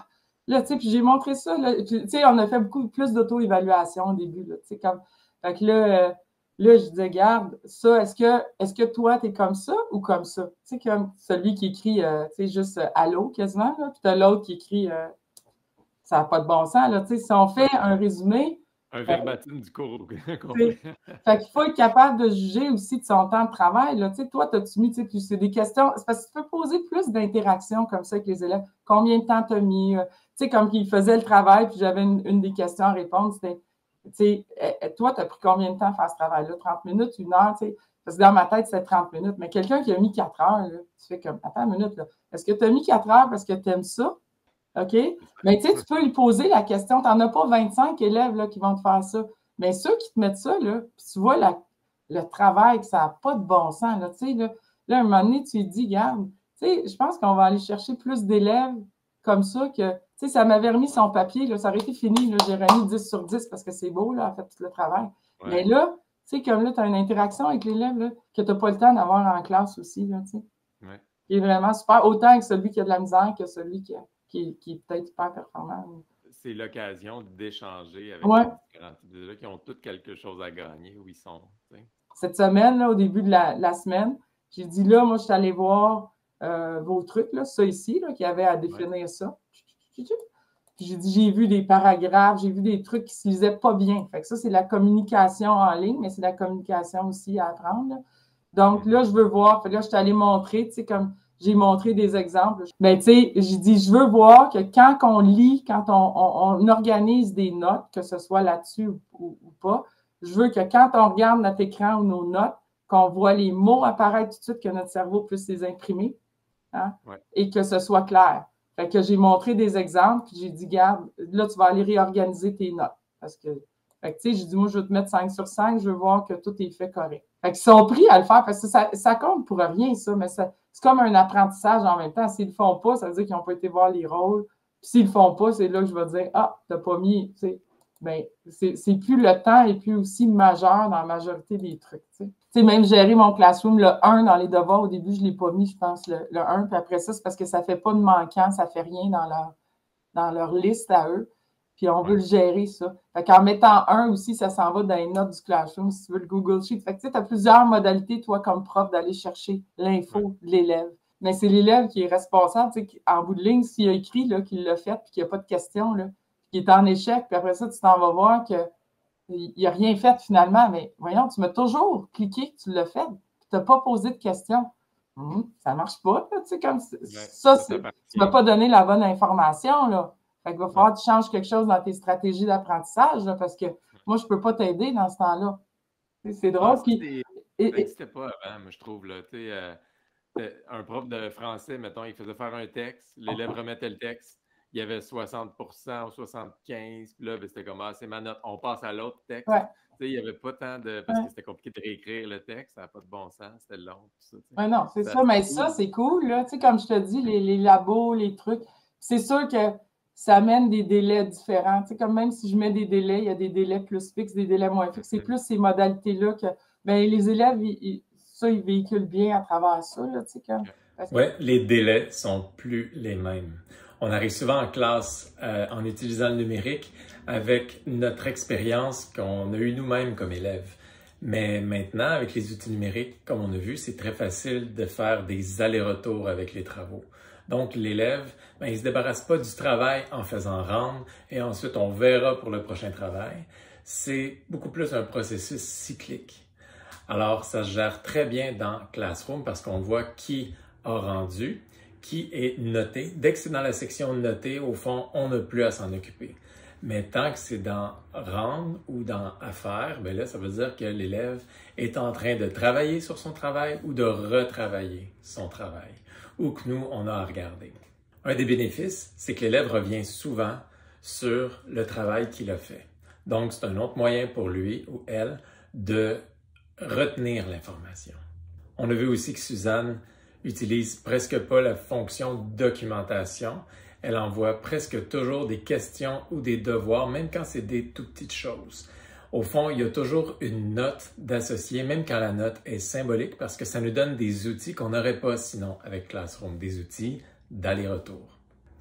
S3: Là, tu sais, puis j'ai montré ça, là, tu sais, on a fait beaucoup plus d'auto-évaluation au début, là, tu sais, comme, fait que là, euh, là, je disais, garde, ça, est-ce que, est-ce que toi, t'es comme ça ou comme ça? Tu sais, comme celui qui écrit, euh, tu sais, juste euh, allô, quasiment, là, puis t'as l'autre qui écrit, euh, ça n'a pas de bon sens, là, tu sais, si on fait un résumé.
S2: Un verbatim euh, du cours
S3: complet. Fait qu'il faut être capable de juger aussi de son temps de travail, là, tu sais, toi, t'as-tu mis, tu sais, puis c'est des questions, c'est parce que tu peux poser plus d'interactions comme ça avec les élèves. Combien de temps t'as mis? Tu sais, comme qu'ils faisaient le travail, puis j'avais une, une des questions à répondre, c'était, tu sais, toi, tu as pris combien de temps à faire ce travail-là? trente minutes, une heure, tu sais? Parce que dans ma tête, c'est trente minutes. Mais quelqu'un qui a mis quatre heures, là, tu fais comme, attends une minute, là. Est-ce que tu as mis quatre heures parce que tu aimes ça? OK? Mais tu sais, tu peux lui poser la question. Tu n'en as pas vingt-cinq élèves là, qui vont te faire ça. Mais ceux qui te mettent ça, là, puis tu vois la, le travail, que ça n'a pas de bon sens, là, tu sais, là, là, à un moment donné, tu lui dis, regarde, tu sais, je pense qu'on va aller chercher plus d'élèves comme ça que, tu sais, ça m'avait remis son papier, là, ça aurait été fini, là, j'ai remis dix sur dix parce que c'est beau, là, en fait, tout le travail. Ouais. Mais là, tu sais, comme là, tu as une interaction avec l'élève, là, que tu n'as pas le temps d'avoir en classe aussi, là, tu sais.
S2: Ouais.
S3: Qui est vraiment super, autant avec celui qui a de la misère que celui qui, a, qui, qui est peut-être hyper performant.
S2: C'est l'occasion d'échanger avec
S3: ouais.
S2: les différents types d'élèves qui ont tous quelque chose à gagner où ils sont. T'sais.
S3: Cette semaine, là, au début de la, la semaine, j'ai dit, là, moi, je suis allée voir euh, vos trucs, là, ça ici, là, qui avait à définir ouais. ça. Puis j'ai dit, j'ai vu des paragraphes, j'ai vu des trucs qui se lisaient pas bien. Fait que ça, c'est la communication en ligne, mais c'est la communication aussi à apprendre. Là. Donc là, je veux voir. Fait que là, je suis allée montrer, tu sais, comme j'ai montré des exemples. Ben, tu sais, j'ai dit, je veux voir que quand on lit, quand on, on, on organise des notes, que ce soit là-dessus ou, ou, ou pas, je veux que quand on regarde notre écran ou nos notes, qu'on voit les mots apparaître tout de suite, que notre cerveau puisse les imprimer, hein, ouais. et que ce soit clair. Fait que j'ai montré des exemples, puis j'ai dit, garde, là, tu vas aller réorganiser tes notes. Parce que, fait que tu sais, j'ai dit, moi, je vais te mettre cinq sur cinq, je veux voir que tout est fait correct. Fait qu'ils sont pris à le faire, parce que ça, ça compte pour rien, ça, mais ça, c'est comme un apprentissage en même temps. S'ils ne le font pas, ça veut dire qu'ils n'ont pas été voir les rôles. Puis s'ils ne le font pas, c'est là que je vais dire, ah, tu n'as pas mis, tu sais. Bien, c'est, c'est plus le temps et plus aussi majeur dans la majorité des trucs, tu sais. Tu sais, même gérer mon classroom, le un dans les devoirs, au début, je ne l'ai pas mis, je pense, le, le un, puis après ça, c'est parce que ça ne fait pas de manquant, ça ne fait rien dans leur, dans leur liste à eux, puis on veut le gérer, ça. Fait qu'en mettant un aussi, ça s'en va dans les notes du classroom, si tu veux, le Google Sheet. Fait que tu sais, tu as plusieurs modalités, toi, comme prof, d'aller chercher l'info de l'élève. Mais c'est l'élève qui est responsable, tu sais, en bout de ligne, s'il a écrit, là, qu'il l'a fait, puis qu'il n'y a pas de question, là, qui est en échec, puis après ça, tu t'en vas voir que il n'a rien fait finalement, mais voyons, tu m'as toujours cliqué que tu l'as fait, tu n'as pas posé de questions. Hum, ça ne marche pas, là, tu sais, comme ouais, ça, c'est, tu ne m'as pas donné la bonne information, là. Fait qu'il va falloir que tu changes quelque chose dans tes stratégies d'apprentissage, là, parce que moi, je ne peux pas t'aider dans ce temps-là. C'est, c'est drôle. Puis,
S2: ça n'existait pas avant, moi, je trouve, là, tu sais, euh, un prof de français, mettons, il faisait faire un texte, l'élève remettait le texte, il y avait soixante pour cent ou soixante-quinze pour cent, puis là, ben, c'était comme, ah, c'est ma note, on passe à l'autre texte.
S3: Ouais.
S2: Tu sais, il n'y avait pas tant de... Parce
S3: ouais.
S2: que c'était compliqué de réécrire le texte, ça n'a pas de bon sens, c'était long. Ça,
S3: ouais, non, c'est ça, ça mais cool. Ça, c'est cool, là. Tu sais, comme je te dis, les, les labos, les trucs, c'est sûr que ça amène des délais différents. Tu sais, comme même si je mets des délais, il y a des délais plus fixes, des délais moins fixes. C'est plus ces modalités-là que, ben, les élèves, ils, ils, ça, ils véhiculent bien à travers ça, là, tu sais, comme...
S4: Oui, les délais sont plus les mêmes. On arrive souvent en classe euh, en utilisant le numérique avec notre expérience qu'on a eue nous-mêmes comme élèves. Mais maintenant, avec les outils numériques, comme on a vu, c'est très facile de faire des allers-retours avec les travaux. Donc, l'élève, ben, il ne se débarrasse pas du travail en faisant rendre et ensuite on verra pour le prochain travail. C'est beaucoup plus un processus cyclique. Alors, ça se gère très bien dans Classroom parce qu'on voit qui a rendu, qui est noté. Dès que c'est dans la section noté, au fond, on n'a plus à s'en occuper. Mais tant que c'est dans rendre ou dans à faire, bien là, ça veut dire que l'élève est en train de travailler sur son travail ou de retravailler son travail, ou que nous, on a à regarder. Un des bénéfices, c'est que l'élève revient souvent sur le travail qu'il a fait. Donc, c'est un autre moyen pour lui ou elle de retenir l'information. On a vu aussi que Suzanne utilise presque pas la fonction documentation. Elle envoie presque toujours des questions ou des devoirs, même quand c'est des tout petites choses. Au fond, il y a toujours une note d'associer, même quand la note est symbolique, parce que ça nous donne des outils qu'on n'aurait pas sinon avec Classroom, des outils d'aller-retour.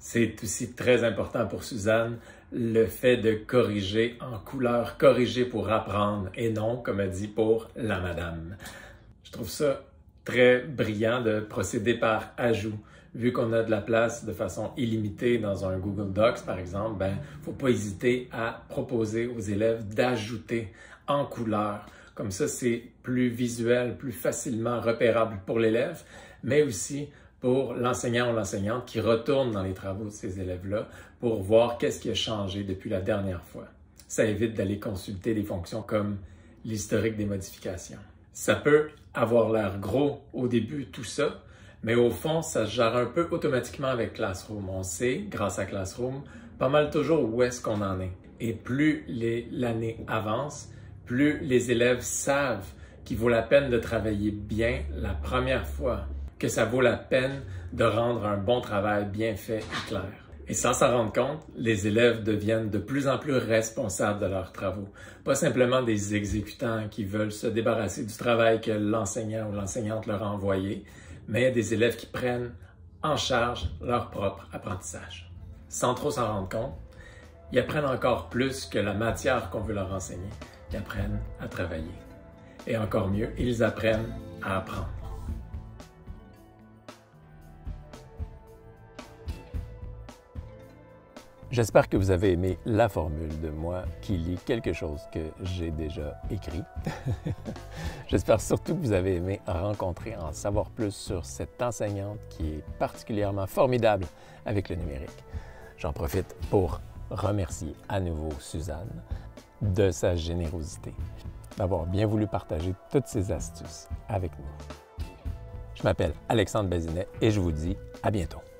S4: C'est aussi très important pour Suzanne, le fait de corriger en couleur, corriger pour apprendre et non, comme elle dit, pour la madame. Je trouve ça très brillant de procéder par ajout. Vu qu'on a de la place de façon illimitée dans un Google Docs, par exemple, ben, faut pas hésiter à proposer aux élèves d'ajouter en couleur. Comme ça, c'est plus visuel, plus facilement repérable pour l'élève, mais aussi pour l'enseignant ou l'enseignante qui retourne dans les travaux de ces élèves-là pour voir qu'est-ce qui a changé depuis la dernière fois. Ça évite d'aller consulter des fonctions comme l'historique des modifications. Ça peut avoir l'air gros au début, tout ça, mais au fond, ça se gère un peu automatiquement avec Classroom. On sait, grâce à Classroom, pas mal toujours où est-ce qu'on en est. Et plus l'année avance, plus les élèves savent qu'il vaut la peine de travailler bien la première fois, que ça vaut la peine de rendre un bon travail bien fait et clair. Et sans s'en rendre compte, les élèves deviennent de plus en plus responsables de leurs travaux. Pas simplement des exécutants qui veulent se débarrasser du travail que l'enseignant ou l'enseignante leur a envoyé, mais des élèves qui prennent en charge leur propre apprentissage. Sans trop s'en rendre compte, ils apprennent encore plus que la matière qu'on veut leur enseigner. Ils apprennent à travailler. Et encore mieux, ils apprennent à apprendre.
S1: J'espère que vous avez aimé la formule de moi qui lit quelque chose que j'ai déjà écrit. J'espère surtout que vous avez aimé rencontrer, en savoir plus sur cette enseignante qui est particulièrement formidable avec le numérique. J'en profite pour remercier à nouveau Suzanne de sa générosité, d'avoir bien voulu partager toutes ces astuces avec nous. Je m'appelle Alexandre Bazinet et je vous dis à bientôt.